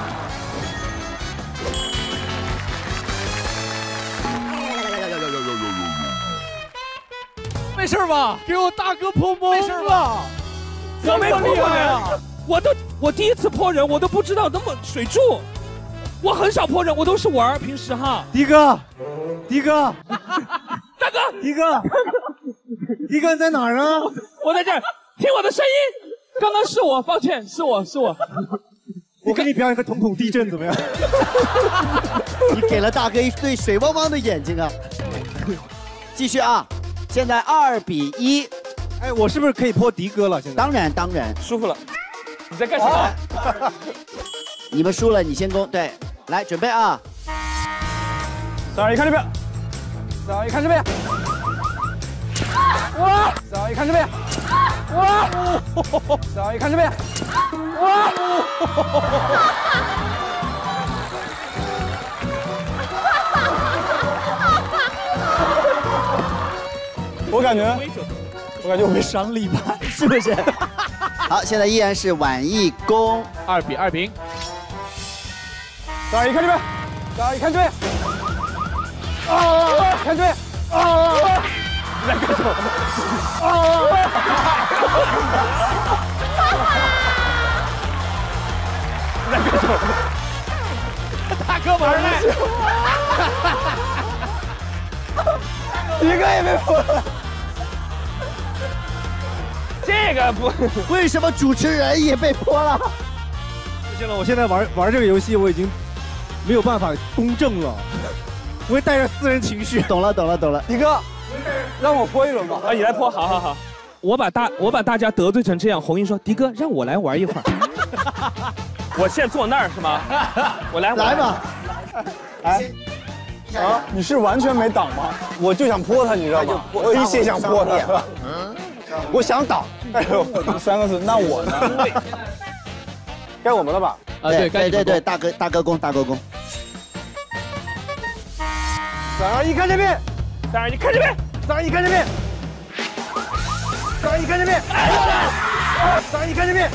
没事吧？给我大哥泼懵了。没事吧？ 我没厉害啊！我第一次泼人，我都不知道那么水柱。我很少泼人，我都是玩平时哈。 迪哥， 大哥， 迪哥你在哪儿啊？ 我在这儿，听我的声音。刚刚是我，抱歉，是我。 我给你表演个瞳孔地震怎么样？ 你给了大哥一对水汪汪的眼睛啊！继续啊，现在2比1。 哎，我是不是可以泼迪哥了？现在当然， 舒服了。 你在干什么？ 你们输了，你先攻。对，来准备啊 ！3、2、1，看这边！3、2、1，看这边！哇！3、2、1，看这边！哇！3、2、1，看这边！哇！我感觉我被伤了一把， 是不是？好，现在依然是晚意攻 2比2平。 3、2、1，看这边！3、2、1，看这边！啊！看这边！啊！你在干什么？啊！你在干什么？ 大哥玩呢？ 一个也没破。 这个不， 为什么主持人也被泼了？ 不行了，我现在玩这个游戏，我已经没有办法公正了，我会带着私人情绪。 懂了。 迪哥，让我泼一轮吧。 啊，你来泼，好。我把大家得罪成这样，红英说：“迪哥，让我来玩一会儿。”我现在坐那儿是吗？我来吧。 哎，啊，你是完全没挡吗？我就想泼他，你知道吗？我一心想泼他。我想挡，哎呦，3个字，那我呢？该我们了吧？ 啊，对， 大哥攻。 3、2、1，看这边 ！3、2、1，看这边 ！3、2、1，看这边！3、2、1，看这边！3、2、1，看这边！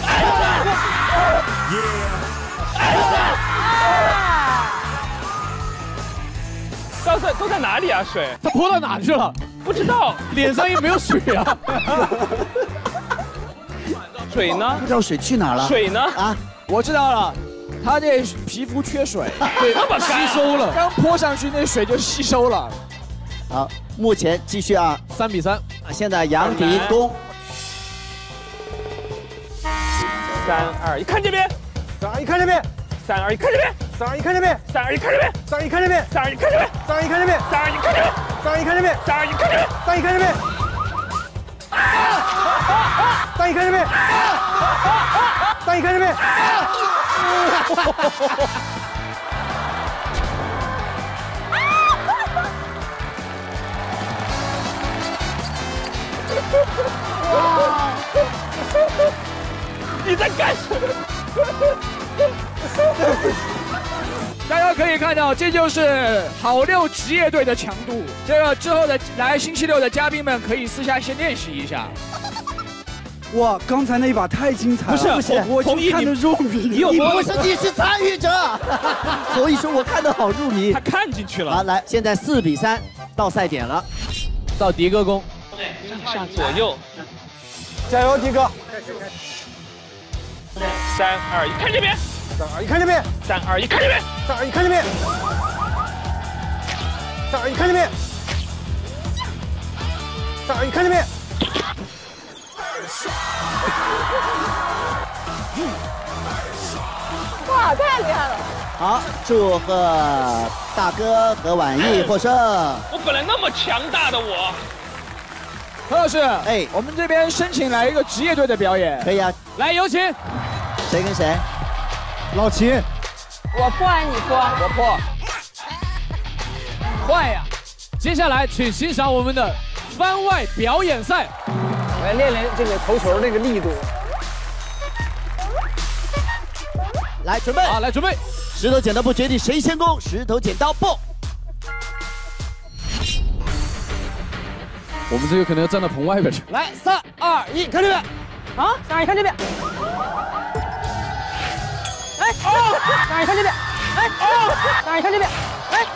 都在哪里啊？水？ 他泼到哪去了？ 不知道， 脸上也没有水啊。 水呢？ 不知道水去哪了？ 水呢？ 啊，我知道了，他这皮肤缺水， 对，吸收了， 刚泼上去那水就吸收了。 好，目前继续啊 ，3比3。 现在杨迪攻。 3、2、1，看这边 ！3、2、1，看这边 ！3、2、1，看这边 ！3、2、1，看这边 ！3、2、1，看这边 ！3、2、1，看这边 ！3、2、1，看这边 ！3、2、1，看这边 ！3、2、1，看这边 ！3、2、1，看这边 ！3、2、1，看这边 ！3、2、1，看这边！3、2、1，看这边！3、2、1，看这边！ 哇！你在干什么？ 大家可以看到，这就是好六职业队的强度。这个之后的来星期六的嘉宾们可以私下先练习一下。 哇，刚才那一把太精彩了！ 不是， 我就看得入迷。 你不是，你是参与者，所以说我看得好入迷。 他看进去了。 好，来，现在4比3，到赛点了， 到迪哥攻。 上下左右， 加油，迪哥 ！3、2、1，看这边 ！3、2、1，看这边 ！3、2、1，看这边 ！3、2、1，看这边！3、2、1，看这边！3、2、1，看这边！ 哇，太厉害了！ 好，祝贺大哥和晚意获胜。 我本来那么强大的我。 何老师，哎，我们这边申请来一个职业队的表演。 可以啊， 来有请。 谁跟谁？ 老秦。 我泼还是你泼？ 我泼。换呀！ 接下来请欣赏我们的番外表演赛。 我来练练这个投球这个力度。 来准备。 好，来准备。 石头剪刀布决定谁先攻，石头剪刀布。 我们这个可能要站到棚外边去。 来，3、2、1，看这边。 啊，3、2、1，看这边。哎，3、2、1，看这边。哎，3、2、1，看这边。哎，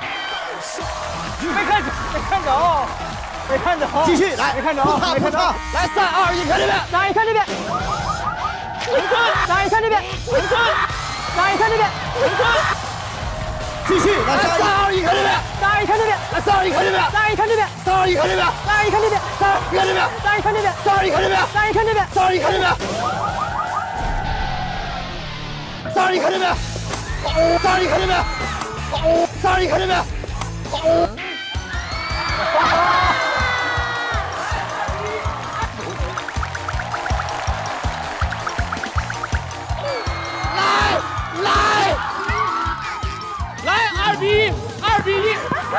没看着，没看着哦，没看着。 继续来， 没看着， 没看着。来，3、2、1，看这边。 3、2、1，看这边。3、2、1，看这边。3、2、1，看这边。 继续，来3、2、1，看这边。 3、2、1，看这边。 来3、2、1，看这边。 3、2、1，看这边。 3、2、1，看这边。 3、2、1，看这边。 3、2、1，看这边。 3、2、1，看这边。3、2、1，看这边。 3、2、1，看这边。3、2、1，看这边。3、2、1，看这边。3、2、1，看这边。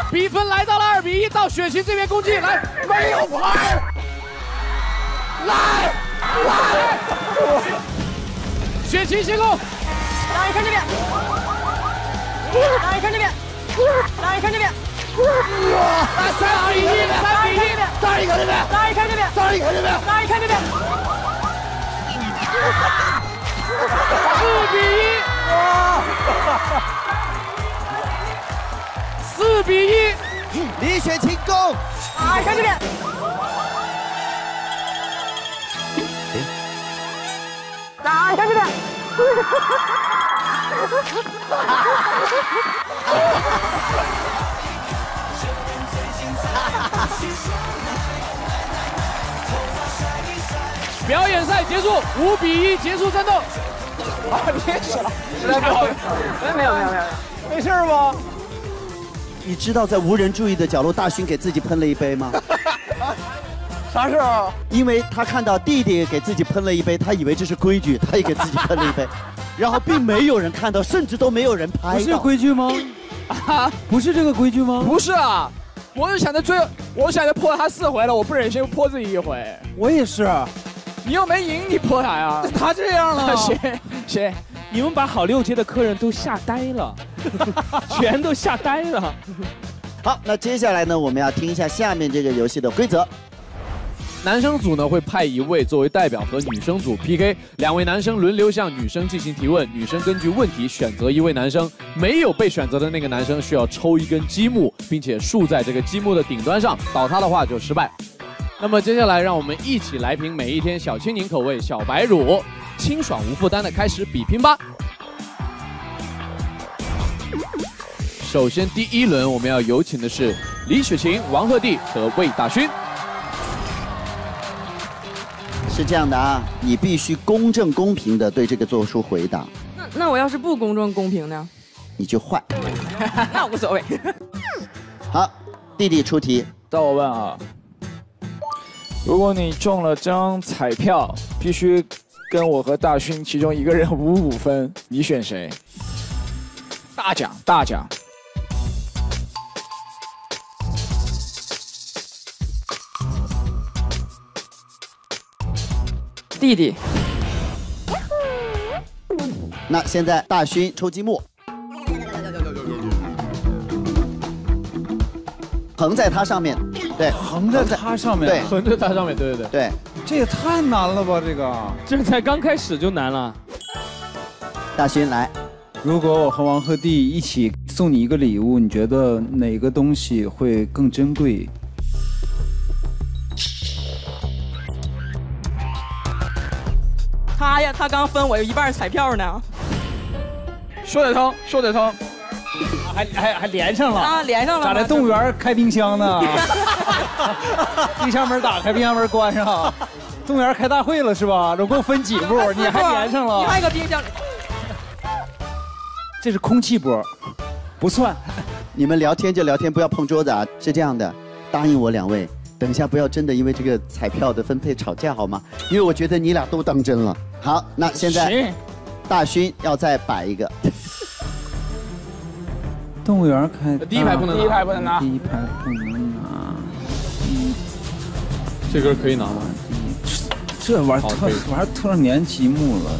比分来到了2比1，到雪琴这边攻击，来， 没有牌，来， 雪琴先攻， 大家看这边，大家看这边，大家看这边。 3比1，3比1，大家看这边， 大家看这边， 大家看这边， 大家看这边。 4比1，哇，4比1， 李雪琴攻， 大家看这边。大家看这边。 表演赛结束，5比1结束战斗。 别死了，没有，没事吧？ 你知道在无人注意的角落，大勋给自己喷了一杯吗？ 啥事啊？ 因为他看到弟弟给自己喷了一杯，他以为这是规矩，他也给自己喷了一杯，然后并没有人看到，甚至都没有人拍到。 不是规矩吗？啊，不是这个规矩吗？ 不是啊，我想着泼他4回了，我不忍心泼自己1回。 我也是。 你又没赢，你泼啥呀？ 他这样了。 行，你们把好6阶的客人都吓呆了，全都吓呆了。 好，那接下来呢，我们要听一下下面这个游戏的规则。 男生组呢会派1位作为代表和女生组 PK，2位男生轮流向女生进行提问，女生根据问题选择1位男生，没有被选择的那个男生需要抽一根积木，并且竖在这个积木的顶端上，倒塌的话就失败。那么接下来让我们一起来评每一天小青柠口味小白乳，清爽无负担的开始比拼吧。首先第1轮我们要有请的是李雪琴、王鹤棣和魏大勋。 是这样的啊，你必须公正公平的对这个做出回答。 那我要是不公正公平呢？ 你就坏。 那无所谓。 好，弟弟出题。 到我问啊，如果你中了张彩票，必须跟我和大勋其中一个人55分，你选谁？大奖，大奖。 弟弟。 那现在大勋抽积木，横在它上面，对， 横在它上面， 对， 横在它上面，对对对， 对， 这也太难了吧， 这才刚开始就难了。 大勋来， 如果我和王鹤棣一起送你一个礼物，你觉得哪个东西会更珍贵？ 他呀，他刚分我有1半彩票呢。 说得通，说得通。 还连上了啊，连上了。 咋的？动物园开冰箱呢？冰箱门打开，冰箱门关上。动物园开大会了是吧？总共分几步？你还连上了？ 你还有个冰箱。 这是空气波，不算。 你们聊天就聊天，不要碰桌子啊！是这样的，答应我2位，等一下不要真的因为这个彩票的分配吵架好吗？因为我觉得你俩都当真了。好，那现在大勋要再摆一个。 动物园开第一排不能拿， 第一排不能拿， 第一排不能拿。 这根可以拿吗？ 这玩意儿突然粘积木了。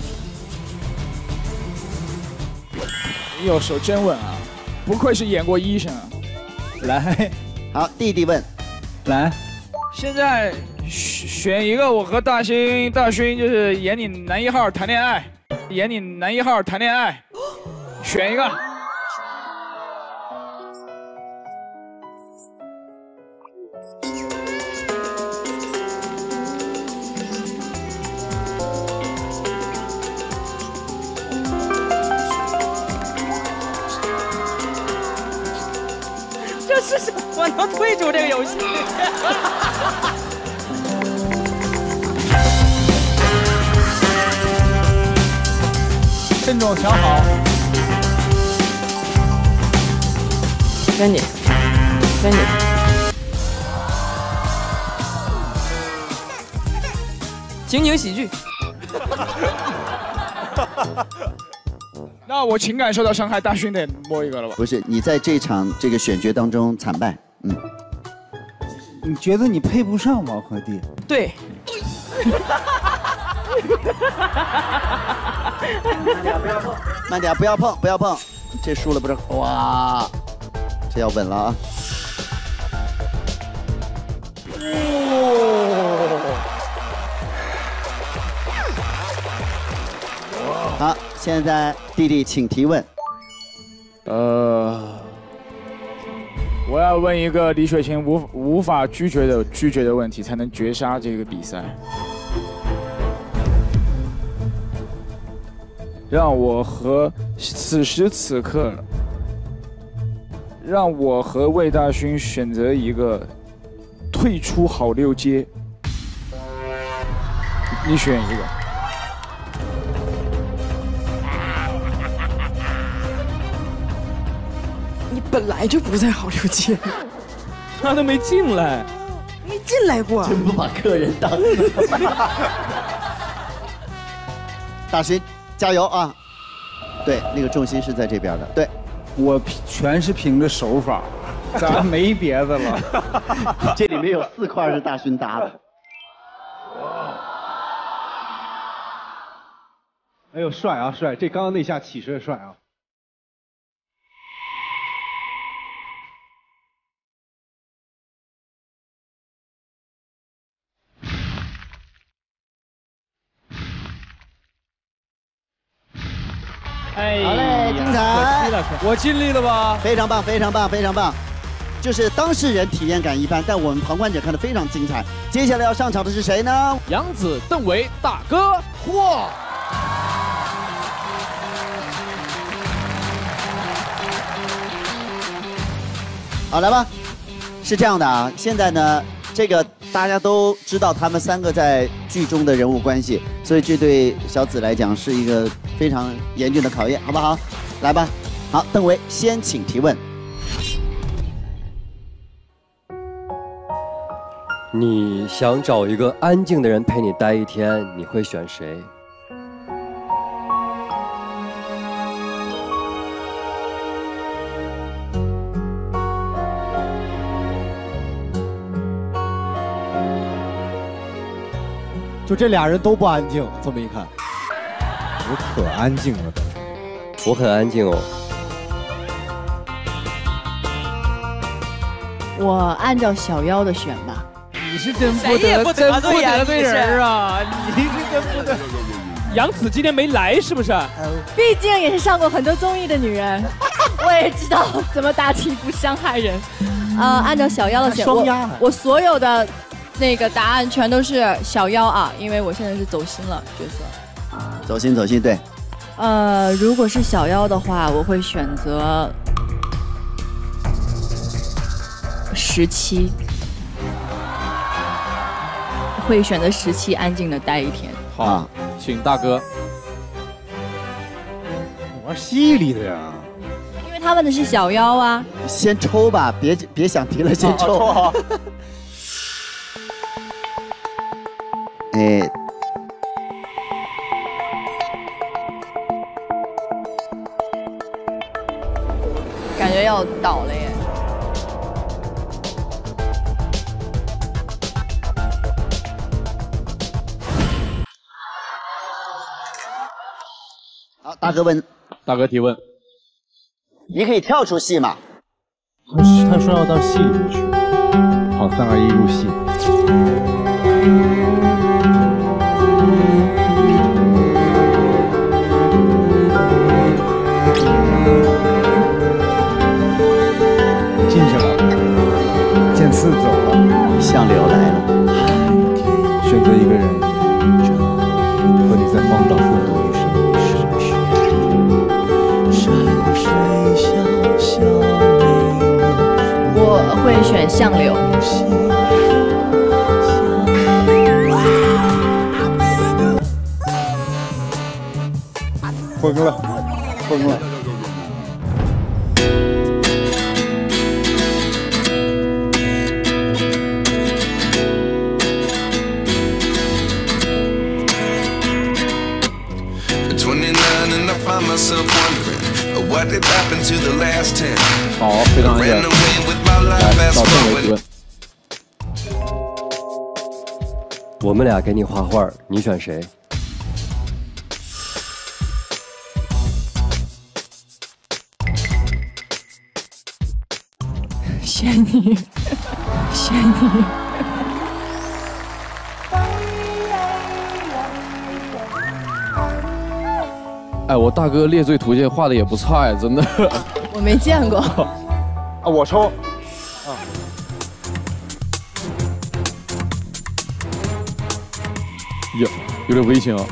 你有手真稳啊，不愧是演过医生啊。 来， 好，弟弟问， 来， 现在选一个，我和大勋就是演你男1号谈恋爱，演你男1号谈恋爱，选一个。 这是什么？我能退出这个游戏。 慎重想好。 选你，选你。情景喜剧。 那我情感受到伤害，大勋得摸一个了吧？ 不是，你在这场这个选角当中惨败， 你觉得你配不上王鹤棣？ 对。 慢点，不要碰，不要碰，这输了不是？哇，这要稳了啊！好，现在弟弟请提问。 我要问一个李雪琴无法拒绝的问题，才能绝杀这个比赛。让我和此时此刻，让我和魏大勋选择一个退出好六街，你选一个。 你本来就不在好六街， 他都没进来， 没进来过。 真不把客人当大勋。加油啊！对，那个重心是在这边的。对， 我全是凭着手法，咱没别的了。 这里面有4块是大勋搭的。 哎呦，帅啊帅！这刚刚那下起势帅啊！ 哎， 好嘞，精彩！ 我尽力了吧？ 非常棒，非常棒，非常棒！就是当事人体验感一般，但我们旁观者看得非常精彩。接下来要上场的是谁呢？ 杨紫、邓为大哥，嚯！ 好，来吧。是这样的啊，现在呢，这个大家都知道他们3个在剧中的人物关系，所以这对小紫来讲是一个非常严峻的考验，好不好？来吧。好，邓为先请提问。 你想找一个安静的人陪你待一天，你会选谁？ 就这俩人都不安静，这么一看，我可安静了。 我很安静哦。 我按照小妖的选吧。 你是真不得罪人啊！你是真不得。 杨紫今天没来是不是？ 毕竟也是上过很多综艺的女人，我也知道怎么答题不伤害人。按照小妖的选，我所有的那个答案全都是小妖啊，因为我现在是走心了角色。 走心，对。 如果是小妖的话，我会选择17，会选择17，安静的待一天。 好，请大哥。 玩戏里的呀。 因为他问的是小妖啊。 先抽吧，别想题了，先抽。 好。 哎。 感觉要倒了耶！ 好，大哥问。 大哥提问。 你可以跳出戏嘛？ 他说要到戏里去。好，3、2、1，入戏。 进去了，剑刺走了， 相柳来了。 选择一个人，和你在荒岛共度一生。 我会选相柳。 疯了，疯了。 Myself wondering 好，非常厉害。来，到邓伟提问。 我们俩给你画画，你选谁？ 选你，选你。 哎，我大哥猎罪图鉴画的也不差呀，真的。 我没见过。 啊，我抽。啊。 有点危险啊。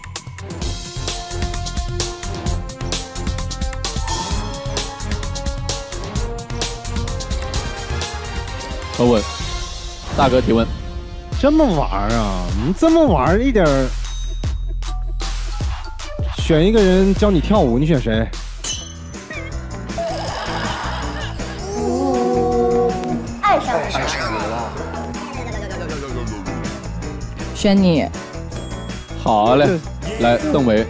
很稳。大哥提问。 这么玩啊？你这么玩一点儿。选一个人教你跳舞，你选谁？ 爱上了。选你。 好嘞，来邓伟。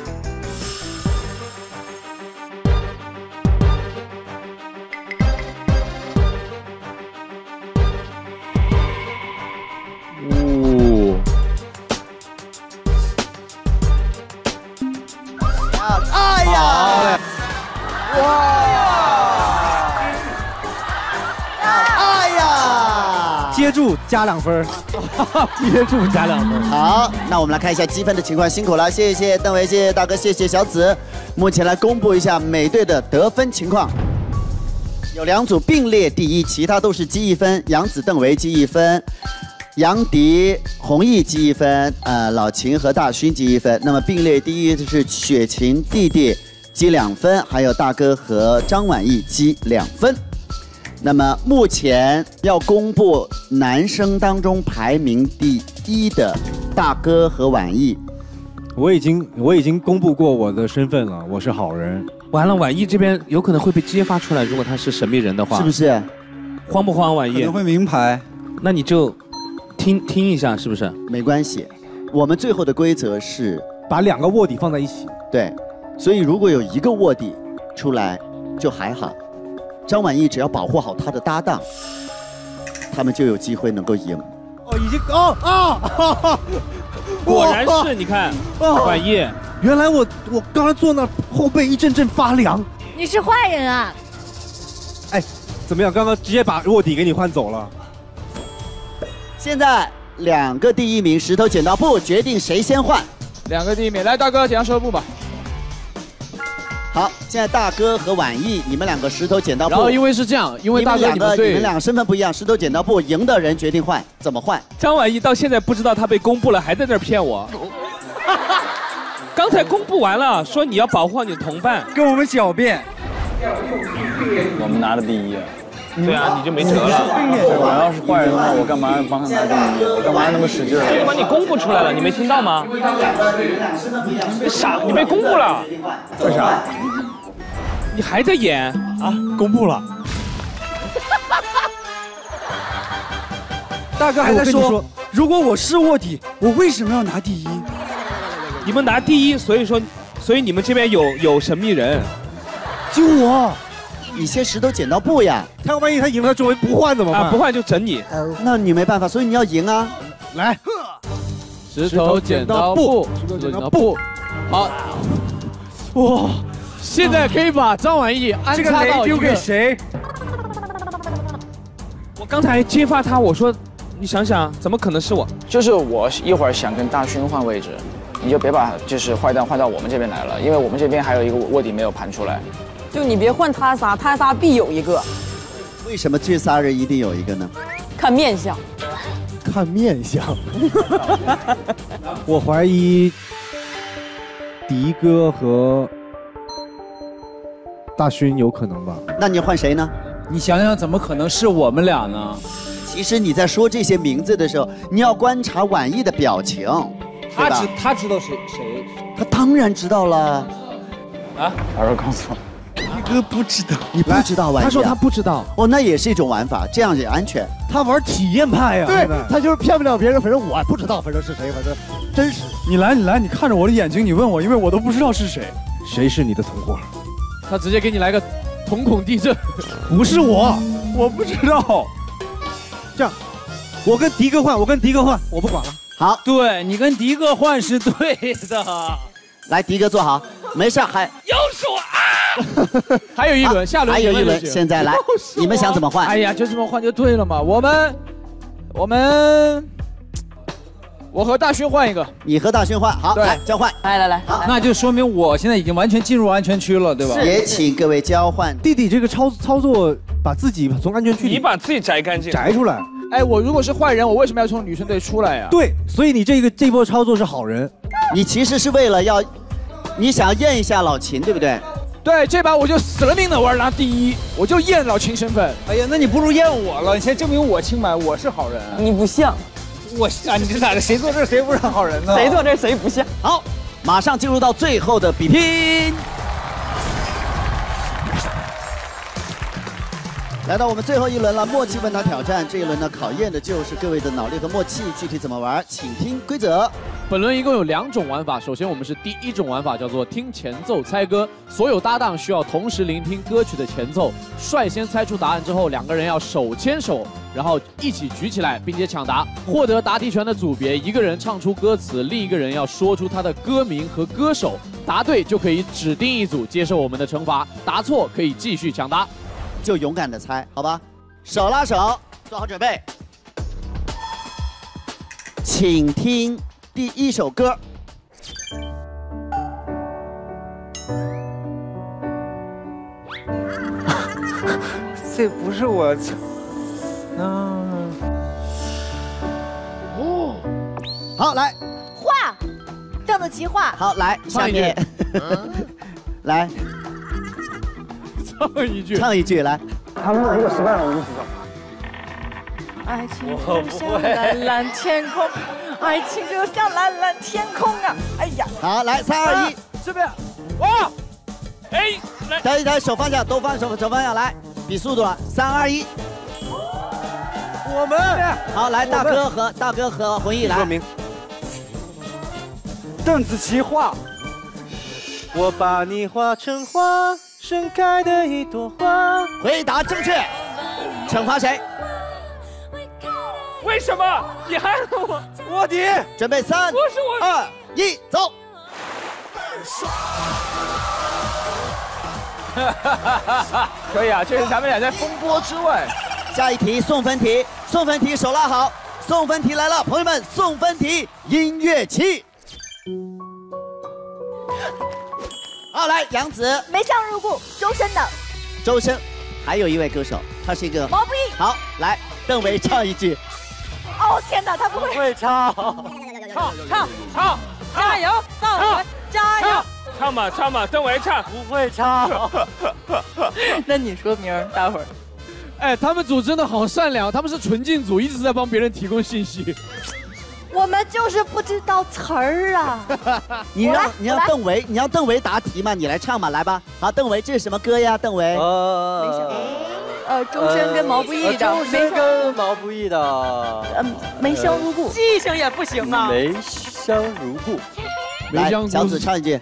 哎呀！ 哇！ 哎呀！ 接住加2分，接住加2分。 好，那我们来看一下积分的情况，辛苦了，谢谢邓维，谢谢大哥，谢谢小紫。目前来公布一下每队的得分情况，有2组并列第一，其他都是积1分，杨紫、邓维积1分。杨迪、弘毅积1分，老秦和大勋积1分。那么并列第一是雪琴弟弟积2分，还有大哥和张晚意积2分。那么目前要公布男生当中排名第1的大哥和晚意。 我已经公布过我的身份了，我是好人。 完了，晚意这边有可能会被揭发出来，如果他是神秘人的话， 是不是？ 慌不慌，晚意？ 可能会明牌。 那你就。听一下，是不是？ 没关系，我们最后的规则是把2个卧底放在一起。 对，所以如果有1个卧底出来，就还好。张晚意只要保护好他的搭档，他们就有机会能够赢。 哦，已经果然是，你看，晚意， 原来我刚才坐那后背一阵阵发凉。 你是坏人啊！ 哎，怎么样？刚刚直接把卧底给你换走了。 现在2个第1名石头剪刀布决定谁先换。 2个第1名，来大哥剪刀石头布吧。 好，现在大哥和晚意，你们2个石头剪刀布。 然后因为是这样，因为大哥你们 2个身份不一样，石头剪刀布，赢的人决定换，怎么换？ 张晚意到现在不知道他被公布了，还在那儿骗我。刚才公布完了，说你要保护好你的同伴， 跟我们狡辩。 我们拿了第1啊。 对啊，你就没辙了。 我要是坏人的话，我干嘛帮他拿第1？我干嘛那么使劲？ 就把你公布出来了，你没听到吗？你傻，你被公布了。 为啥？ 你还在演啊？公布了。 大哥还在说，如果我是卧底，我为什么要拿第1？ 你们拿第1，所以你们这边有神秘人。 就我。 你先石头剪刀布呀！ 他万一他赢了，周围不换怎么办？ 啊，不换就整你。 那你没办法，所以你要赢啊！ 来， 石头剪刀布，石头剪刀布。好，哇！现在可以把张晚意安插到丢给谁？ 我刚才揭发他，我说，你想想，怎么可能是我？ 就是我一会儿想跟大勋换位置，你就别把就是坏蛋换到我们这边来了，因为我们这边还有一个卧底没有盘出来。 就你别换他仨必有一个。 为什么这仨人一定有一个呢？ 看面相。 看面相。我怀疑迪哥和大勋有可能吧？ 那你换谁呢？ 你想想，怎么可能是我们俩呢？ 其实你在说这些名字的时候，你要观察晚意的表情。 他知道谁？ 他当然知道了。 啊？他说告诉我。 迪哥不知道，你不知道晚意？ 他说他不知道。 哦，那也是一种玩法，这样也安全。 他玩体验派呀。 对，他就是骗不了别人，反正我不知道，反正是谁，反正真实。 你来，你看着我的眼睛，你问我，因为我都不知道是谁。 谁是你的同伙？ 他直接给你来个瞳孔地震。 不是我不知道。这样，我跟迪哥换，我不管了。 好， 对你跟迪哥换是对的。 来，迪哥坐好，没事还又是我啊！ 还有一轮，下轮还有一轮，现在来，你们想怎么换？ 哎呀，就这么换就对了嘛。我和大勋换一个， 你和大勋换，好，来交换， 来， 那就说明我现在已经完全进入安全区了，对吧？ 也请各位交换。 弟弟这个操作，把自己从安全区里你把自己摘干净， 摘出来。 哎，我如果是坏人，我为什么要从女生队出来呀？ 对，所以你这波操作是好人。 你其实是为了你想验一下老秦，对不对？ 对，这把我就死了命的，我要拿第一，我就验老秦身份。 哎呀，那你不如验我了，你先证明我清白，我是好人。 你不像。 你这咋的？谁坐这儿谁不是好人呢？ 谁坐这儿谁不像？ 好，马上进入到最后的比拼。来到我们最后一轮了，默契问答挑战。这一轮呢，考验的就是各位的脑力和默契。具体怎么玩，请听规则。 本轮一共有2种玩法，首先我们是第一种玩法，叫做听前奏猜歌。所有搭档需要同时聆听歌曲的前奏，率先猜出答案之后，2个人要手牵手，然后一起举起来，并且抢答。获得答题权的组别，一个人唱出歌词，另一个人要说出他的歌名和歌手。答对就可以指定一组接受我们的惩罚，答错可以继续抢答。 就勇敢的猜，好吧？手拉手，做好准备，请听第一首歌。 这不是我。 好，来画，邓紫棋画。 好，来下面，来唱一句，来。 他们如果失败了，我就知道。 爱情就像蓝蓝天空，爱情就像蓝蓝天空啊！哎呀， 好，来3、2、1， 这边，哇， 哎，来， 等手方向，都放手方向，来比速度了，3、2、1。 我们好，来大哥和弘毅来。 邓紫棋画，我把你画成花，盛开的一朵花。 回答正确，惩罚谁？ 为什么？你害了我！ 卧底， 准备3、2、1，走。 可以啊，这是咱们俩在风波之外。 下一题送分题，送分题手拉好，送分题来了，朋友们，送分题音乐起。好，来杨紫， 梅香如故，周深的。 周深，还有一位歌手，他是一个毛不易。 好，来邓为唱一句。 哦天哪，他不会唱， 唱， 加油，邓为加油！ 唱吧，邓为唱， 不会唱。 那你说明儿待会儿。 哎，他们组真的好善良，他们是纯净组，一直在帮别人提供信息。 我们就是不知道词儿啊。 你让邓为答题嘛，你来唱嘛，来吧。好，邓为这是什么歌呀？邓为。 周深跟毛不易的。 周深跟毛不易的。 梅香如故。 记性也不行啊。 梅香如故。 来，小紫唱一句。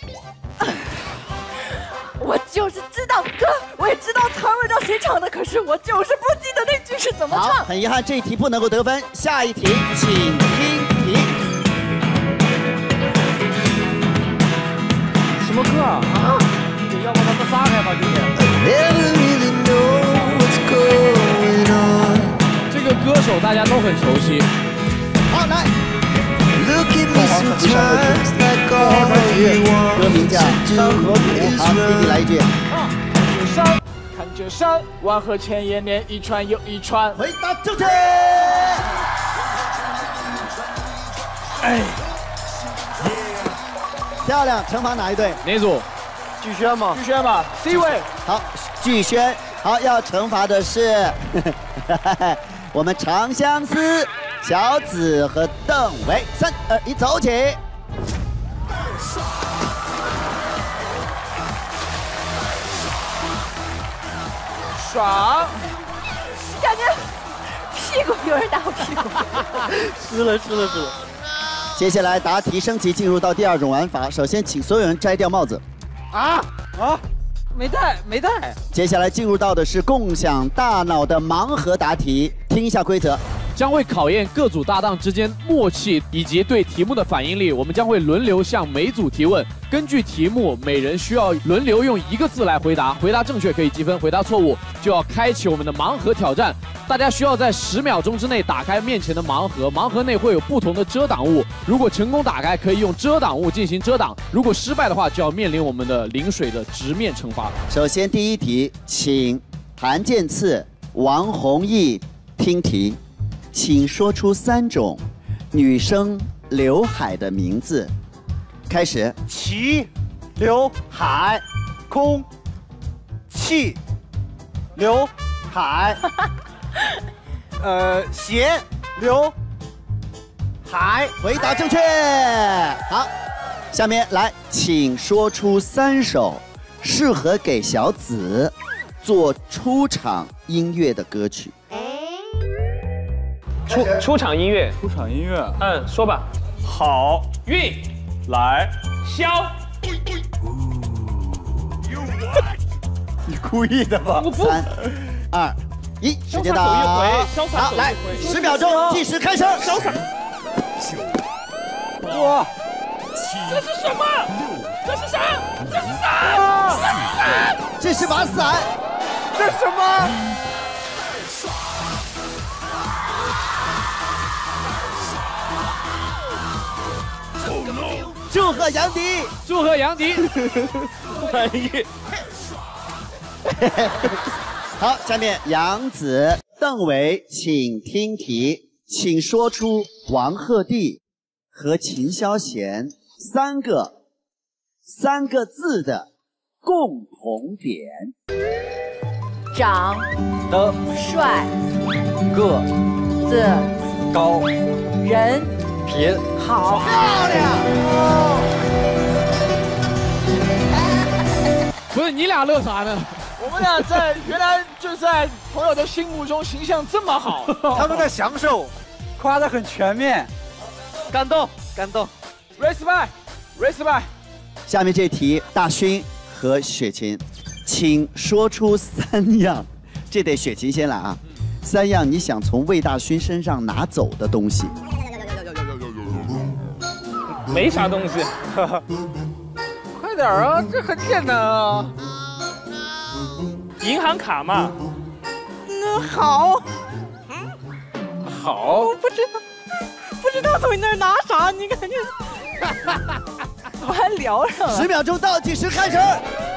我就是知道歌，我也知道词儿，我知道谁唱的，可是我就是不记得那句是怎么唱。 好，很遗憾，这一题不能够得分。下一题，请听题。 什么歌啊？要不咱们撒开吧，兄弟。 这个歌手大家都很熟悉。 好，来。歌名叫《山河图》。好，弟弟来一句。 看这山，万河千延绵，一川又一川。 回答正确。 哎， 漂亮，惩罚哪一队？ 哪组？ 巨轩吗？巨轩吧 ，C 位。 好，巨轩。好，要惩罚的是我们长相思。小紫和邓为，3、2、1，走起！ 爽！ 感觉屁股有人打我屁股。 湿了。 接下来答题升级，进入到第2种玩法。首先，请所有人摘掉帽子。 没带。 接下来进入到的是共享大脑的盲盒答题，听一下规则。 将会考验各组搭档之间默契以及对题目的反应力。我们将会轮流向每组提问，根据题目，每人需要轮流用1个字来回答，回答正确可以积分，回答错误就要开启我们的盲盒挑战。大家需要在10秒钟之内打开面前的盲盒，盲盒内会有不同的遮挡物，如果成功打开，可以用遮挡物进行遮挡；如果失败的话，就要面临我们的淋水的直面惩罚。 首先第一题，请谭健次、王弘毅听题。请说出3种女生刘海的名字。开始。 齐、刘海、空气、刘海，咸、刘海。 回答正确。好，下面来，请说出3首适合给小紫做出场音乐的歌曲。 出场音乐，说吧。好运来消。 你故意的吧 ？3、2、1，时间到。好，来，10秒钟，计时开始。 潇洒。 哇！ 这是什么？这是啥？这是伞！ 这是把伞。 这是什么？ 祝贺杨迪！ 祝贺杨迪！ 满意。 好，下面杨紫、邓伟，请听题，请说出王鹤棣和秦霄贤三个字的共同点。 长得帅个子高人品好。 漂亮！ 不是你俩乐啥呢？ 我们俩原来就在朋友的心目中形象这么好， 他们在享受， 夸得很全面， 感动 ，respect。 下面这题，大勋和雪琴，请说出3样，这得雪琴先来啊。3样你想从魏大勋身上拿走的东西。 没啥东西。 快点啊，这很简单啊。 银行卡嘛。 好。 好。 我不知道从你那儿拿啥，你感觉怎么还聊上了 ？10秒钟倒计时开始。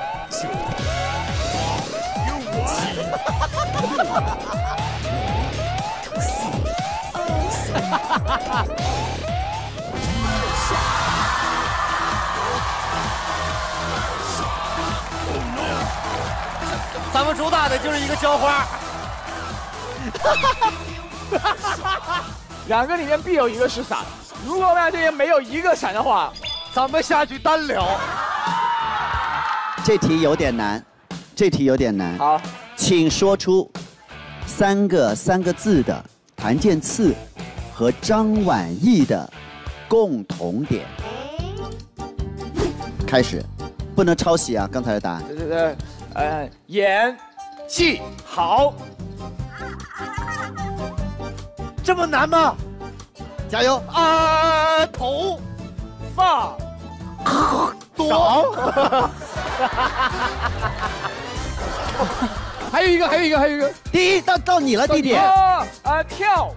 咱们主打的就是一个浇花。 2个里面必有1个是伞，如果我们俩这边没有1个伞的话， 咱们下去单聊。 这题有点难， 好， 请说出3个字的谭健次和张晚意的共同点。开始，不能抄袭啊，刚才的答案。 对，演技好。 这么难吗？ 加油！ 头发少。 还有一个。 第一，到你了，弟弟。 跳。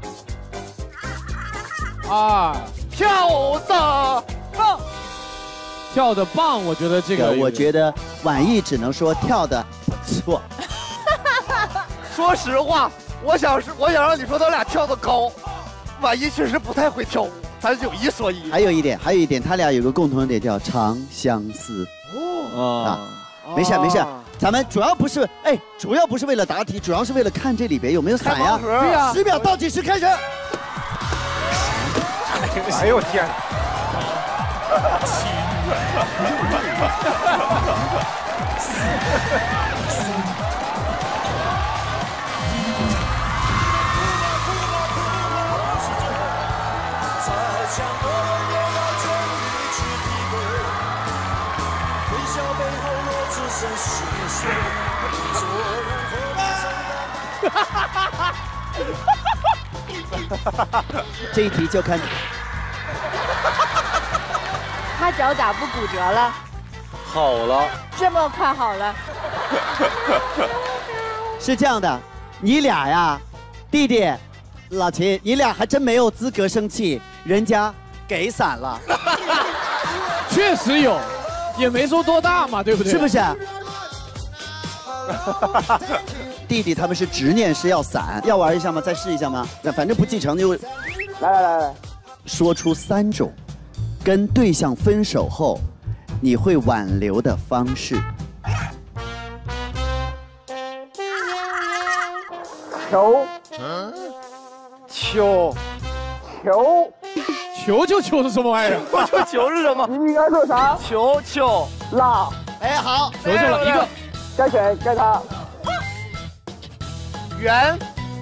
跳的棒，我觉得这个， 我觉得晚意只能说跳的不错。 说实话，我想让你说他俩跳得高，晚意确实不太会跳舞，咱有一说一。 还有一点，他俩有个共同点叫长相思。没事，咱们主要不是为了答题，主要是为了看这里边有没有伞呀。 对呀。 10秒倒计时开始。 哎呦天！ 这一题就看他脚咋不骨折了？ 好了， 这么快好了？ 是这样的，你俩呀，弟弟、老秦，你俩还真没有资格生气，人家给伞了。 确实有，也没说多大嘛，对不对？ 是不是？弟弟他们是执念是要伞，要玩一下吗？再试一下吗？那反正不继承就来，说出3种跟对象分手后你会挽留的方式。 求球是什么玩意儿？ 球是什么？ 你应该说啥？ 球辣。 哎，好， 求了一个， 该谁？该他。 圆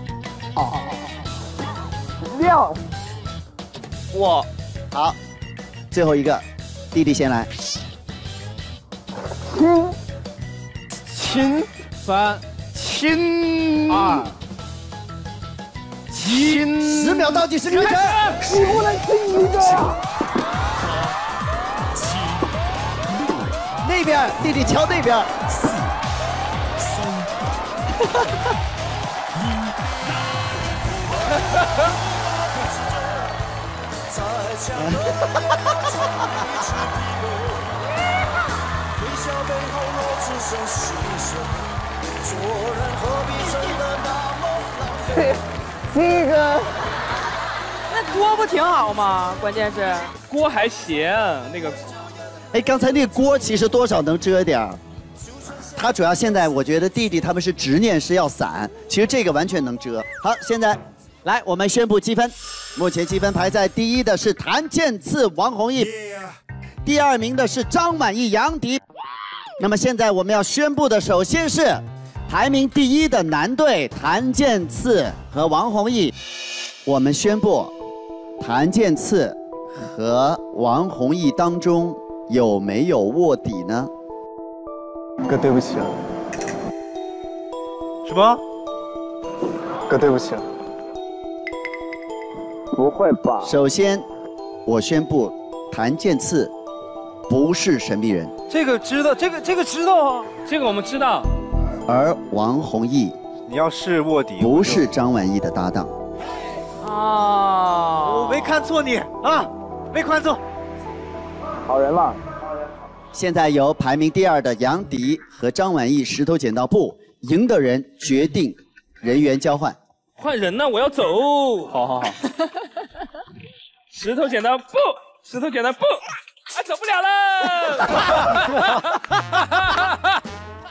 亮。 我好，最后一个，弟弟先来。 亲 3、 亲 10秒倒计时开始。 你不能亲一个呀！ 那边，弟弟瞧那边。4、3、 这个， 那锅不挺好吗？关键是锅还行，那个。 哎，刚才那个锅其实多少能遮点儿。他主要现在我觉得弟弟他们是执念是要伞，其实这个完全能遮。好，现在来我们宣布积分，目前积分排在第1的是谭健次、王弘毅，第2名的是张晚意、杨迪。那么现在我们要宣布的首先是排名第1的男队谭健次和王弘毅，我们宣布谭健次和王弘毅当中有没有卧底呢？ 哥，对不起啊。 什么？ 哥，对不起啊。 不会吧？ 首先，我宣布谭健次不是神秘人， 这个知道，这个知道啊， 这个我们知道。 而王弘毅， 你要是卧底， 不是张晚意的搭档。 哦， 我没看错你啊，没看错。 好人了。 现在由排名第2的杨迪和张晚意石头剪刀布，赢的人决定人员交换。 换人呢，我要走。好。石头剪刀布，石头剪刀布，啊，走不了了。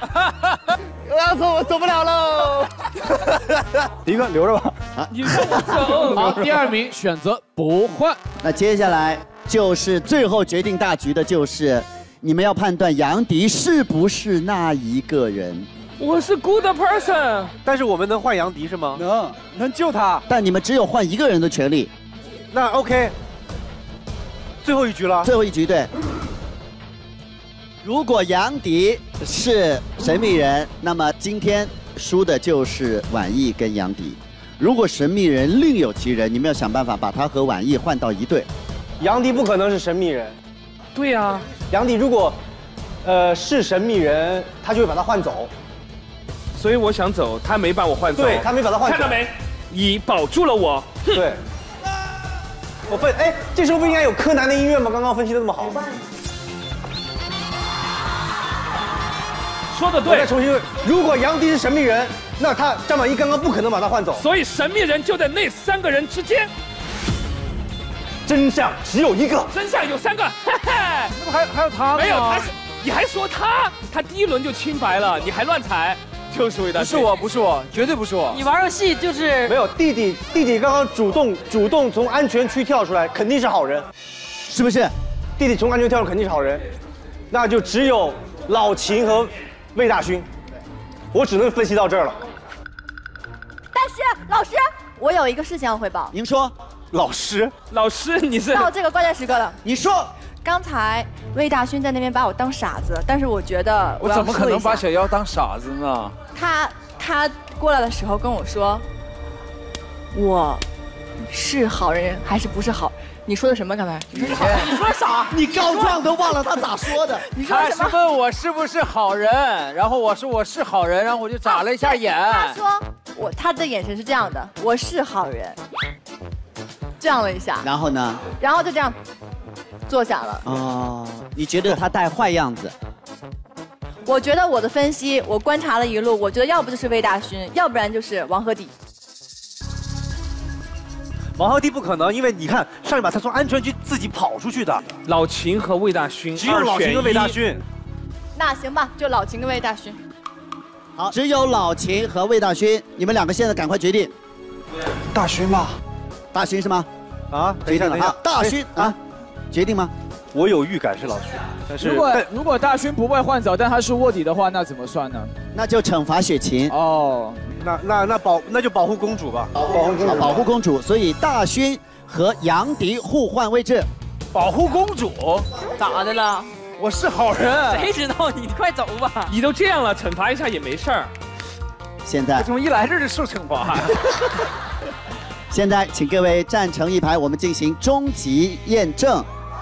我走不了喽。 第1个留着吧。 好， 你让我走。 好，第2名选择不换。 那接下来就是最后决定大局的，就是你们要判断杨迪是不是那一个人。 我是 good person， 但是我们能换杨迪是吗？能救他， 但你们只有换1个人的权利。 那 OK， 最后一局了。 最后一局，对。如果杨迪是神秘人，那么今天输的就是晚意跟杨迪。如果神秘人另有其人，你们要想办法把他和晚意换到一队。 杨迪不可能是神秘人。 对呀， 杨迪如果是神秘人，他就会把他换走。 所以我想走，他没把我换走。 对，他没把他换走。 看到没？你保住了我。 对。这时候不应该有柯南的音乐吗？刚刚分析的那么好。 说的对。 我再重新问，如果杨迪是神秘人，那张晚意刚刚不可能把他换走。 所以神秘人就在那3个人之间。 真相只有1个。 真相有3个。那不还有他吗？ 没有，你还说他第1轮就清白了，你还乱踩。就是魏大勋， 不是我，绝对不是我。 你玩游戏就是没有弟弟刚刚主动从安全区跳出来，肯定是好人， 是不是？ 弟弟从安全跳出肯定是好人，那就只有老秦和魏大勋，我只能分析到这儿了。 但是老师，我有一个事情要汇报。 您说。 老师， 你是到这个关键时刻了。 你说。 刚才魏大勋在那边把我当傻子，但是我觉得我怎么可能把小妖当傻子呢？ 他过来的时候跟我说，我是好人还是不是好？你说的什么？刚才你说好， 你说啥？你告状都忘了他咋说的？ 你说他是问我是不是好人，然后我说我是好人，然后我就眨了一下眼。 他说他的眼神是这样的，我是好人，这样了一下。 然后呢？ 然后就这样坐下了。 哦，你觉得他带坏样子？ 我觉得我的分析，我观察了一路，我觉得要不就是魏大勋，要不然就是王鹤棣。 王鹤棣不可能，因为你看上一把他从安全区自己跑出去的。 老秦和魏大勋， 只有老秦和魏大勋。 那行吧，就老秦跟魏大勋。 好，只有老秦和魏大勋，你们两个现在赶快决定。 大勋吧， 大勋是吗？ 啊，等一下，等一下， 大勋啊，决定吗？ 我有预感是老勋，但是如果大勋不会换澡，但他是卧底的话，那怎么算呢？ 那就惩罚雪琴。 哦， 那就保护公主吧。 保护公主，所以大勋和杨迪互换位置。 保护公主？ 咋的了？ 我是好人。 谁知道你？快走吧。 你都这样了，惩罚一下也没事儿。 现在怎么一来这就受惩罚呀？ 现在请各位站成一排，我们进行终极验证。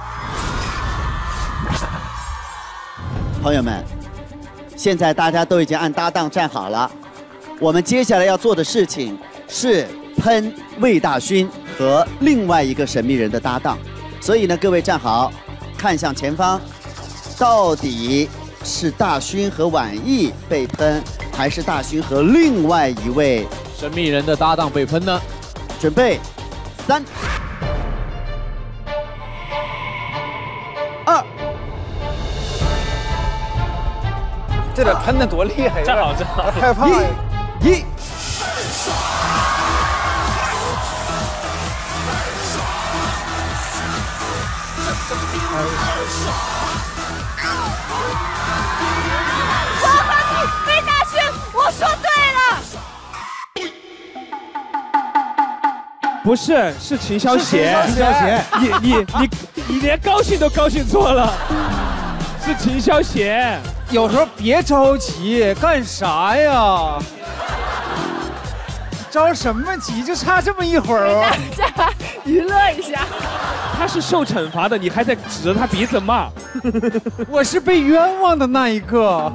朋友们，现在大家都已经按搭档站好了，我们接下来要做的事情是喷魏大勋和另外一个神秘人的搭档。所以呢，各位站好，看向前方，到底是大勋和婉意被喷，还是大勋和另外一位神秘人的搭档被喷呢？ 准备，3、2。 这得喷得多厉害呀！ 站好，站好， 害怕呀 ！1。 王鹤棣、魏大勋，我说对了。 不是，是秦霄贤。 秦霄贤， 你连高兴都高兴错了，是秦霄贤。 有时候别着急，干啥呀？着什么急？就差这么一会儿啊！ 大家娱乐一下。 他是受惩罚的，你还在指着他鼻子骂。 我是被冤枉的那一个。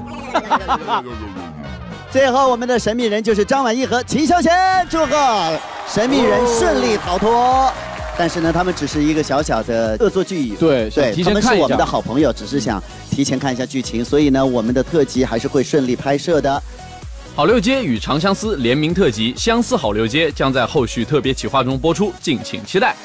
最后，我们的神秘人就是张晚意和秦霄贤，祝贺神秘人顺利逃脱。但是呢，他们只是一个小小的恶作剧， 对， 他们是我们的好朋友，只是想提前看一下剧情，所以呢，我们的特辑还是会顺利拍摄的。 好六街与长相思联名特辑《相思好六街》将在后续特别企划中播出，敬请期待。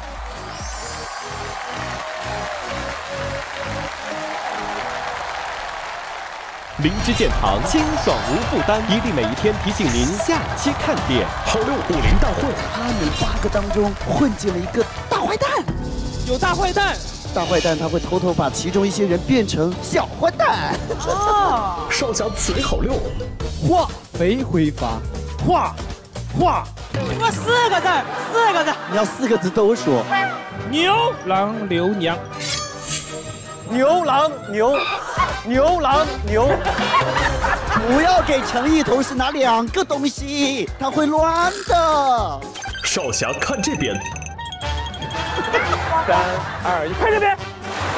灵芝健堂，清爽无负担，一定每一天提醒您下期看点。 好六50大会， 他们8个当中混进了一个大坏蛋， 有大坏蛋。 大坏蛋他会偷偷把其中一些人变成小坏蛋。 哦， 少侠此为好六， 化肥挥发，化。 你说4个字，4个字。 你要4个字都说。 牛郎刘娘。 牛郎牛。 不要给诚意同时拿2个东西，他会乱的。 少侠看这边。 3、2、1，看这边。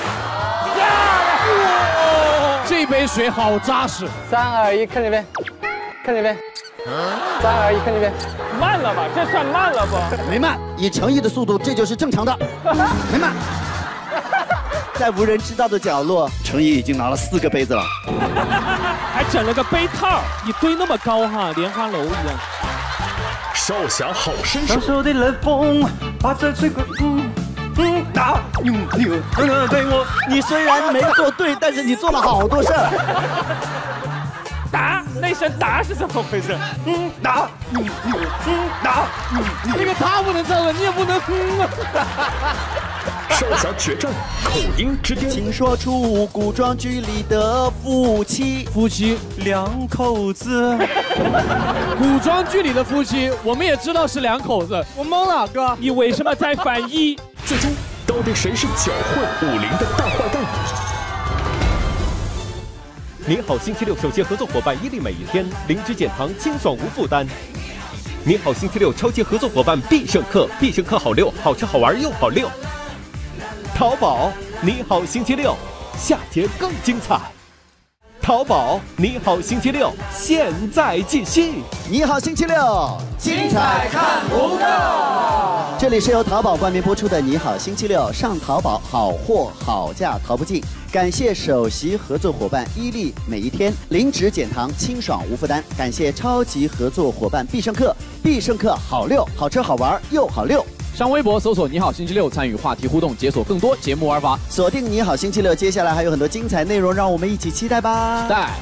这杯水好扎实。 3、2、1，看这边，看这边。3、2、1，看这边。 慢了吧？这算慢了不？ 没慢，以诚意的速度，这就是正常的。没慢。在无人知道的角落，程毅已经拿了4个杯子了， 还整了个杯套，你堆那么高哈，莲花楼一样。 少侠好身手。 享受的冷风把这吹过，打对我。 你虽然没做对，但是你做了好多事儿。 打那声打是怎么回事？ 打， 那个他不能唱了，你也不能少侠决战，口音之巅， 请说出古装剧里的夫妻 2口子。 古装剧里的夫妻，我们也知道是2口子。我懵了，哥， 你为什么在反一？ 最终到到底谁是搅混武林的大坏蛋？ 你好星期六首席合作伙伴伊利每一天，灵芝减糖，清爽无负担。你好星期六超级合作伙伴必胜客，必胜客好六，好吃好玩又好六。淘宝你好星期六，下节更精彩。淘宝你好星期六，现在继续。 你好星期六， 精彩看不够。 这里是由淘宝冠名播出的《你好星期六》，上淘宝好货好价淘不尽。感谢首席合作伙伴伊利每一天，零脂减糖，清爽无负担。感谢超级合作伙伴必胜客，必胜客好六，好吃好玩又好六。 上微博搜索“你好星期六”，参与话题互动，解锁更多节目玩法。 锁定“你好星期六”，接下来还有很多精彩内容，让我们一起期待吧。 期待。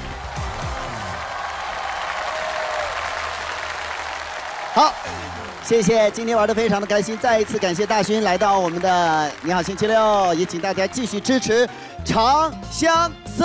好。谢谢，今天玩得非常的开心，再一次感谢大勋来到我们的你好星期六，也请大家继续支持长相思。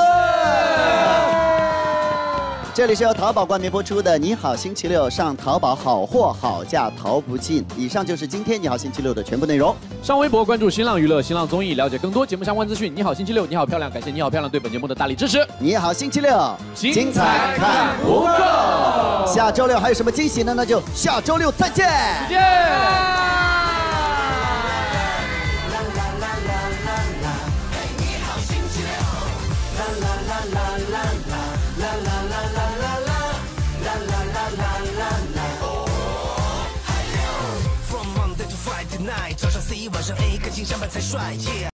这里是由淘宝冠名播出的《你好星期六》，上淘宝好货好价淘不尽。以上就是今天《你好星期六》的全部内容。 上微博关注新浪娱乐、新浪综艺，了解更多节目相关资讯。你好星期六，你好漂亮，感谢你好漂亮对本节目的大力支持。 你好星期六， 精彩看不够。 下周六还有什么惊喜呢？那就下周六再见。 再见。 早上 C 晚上 A， 感情相伴才帅。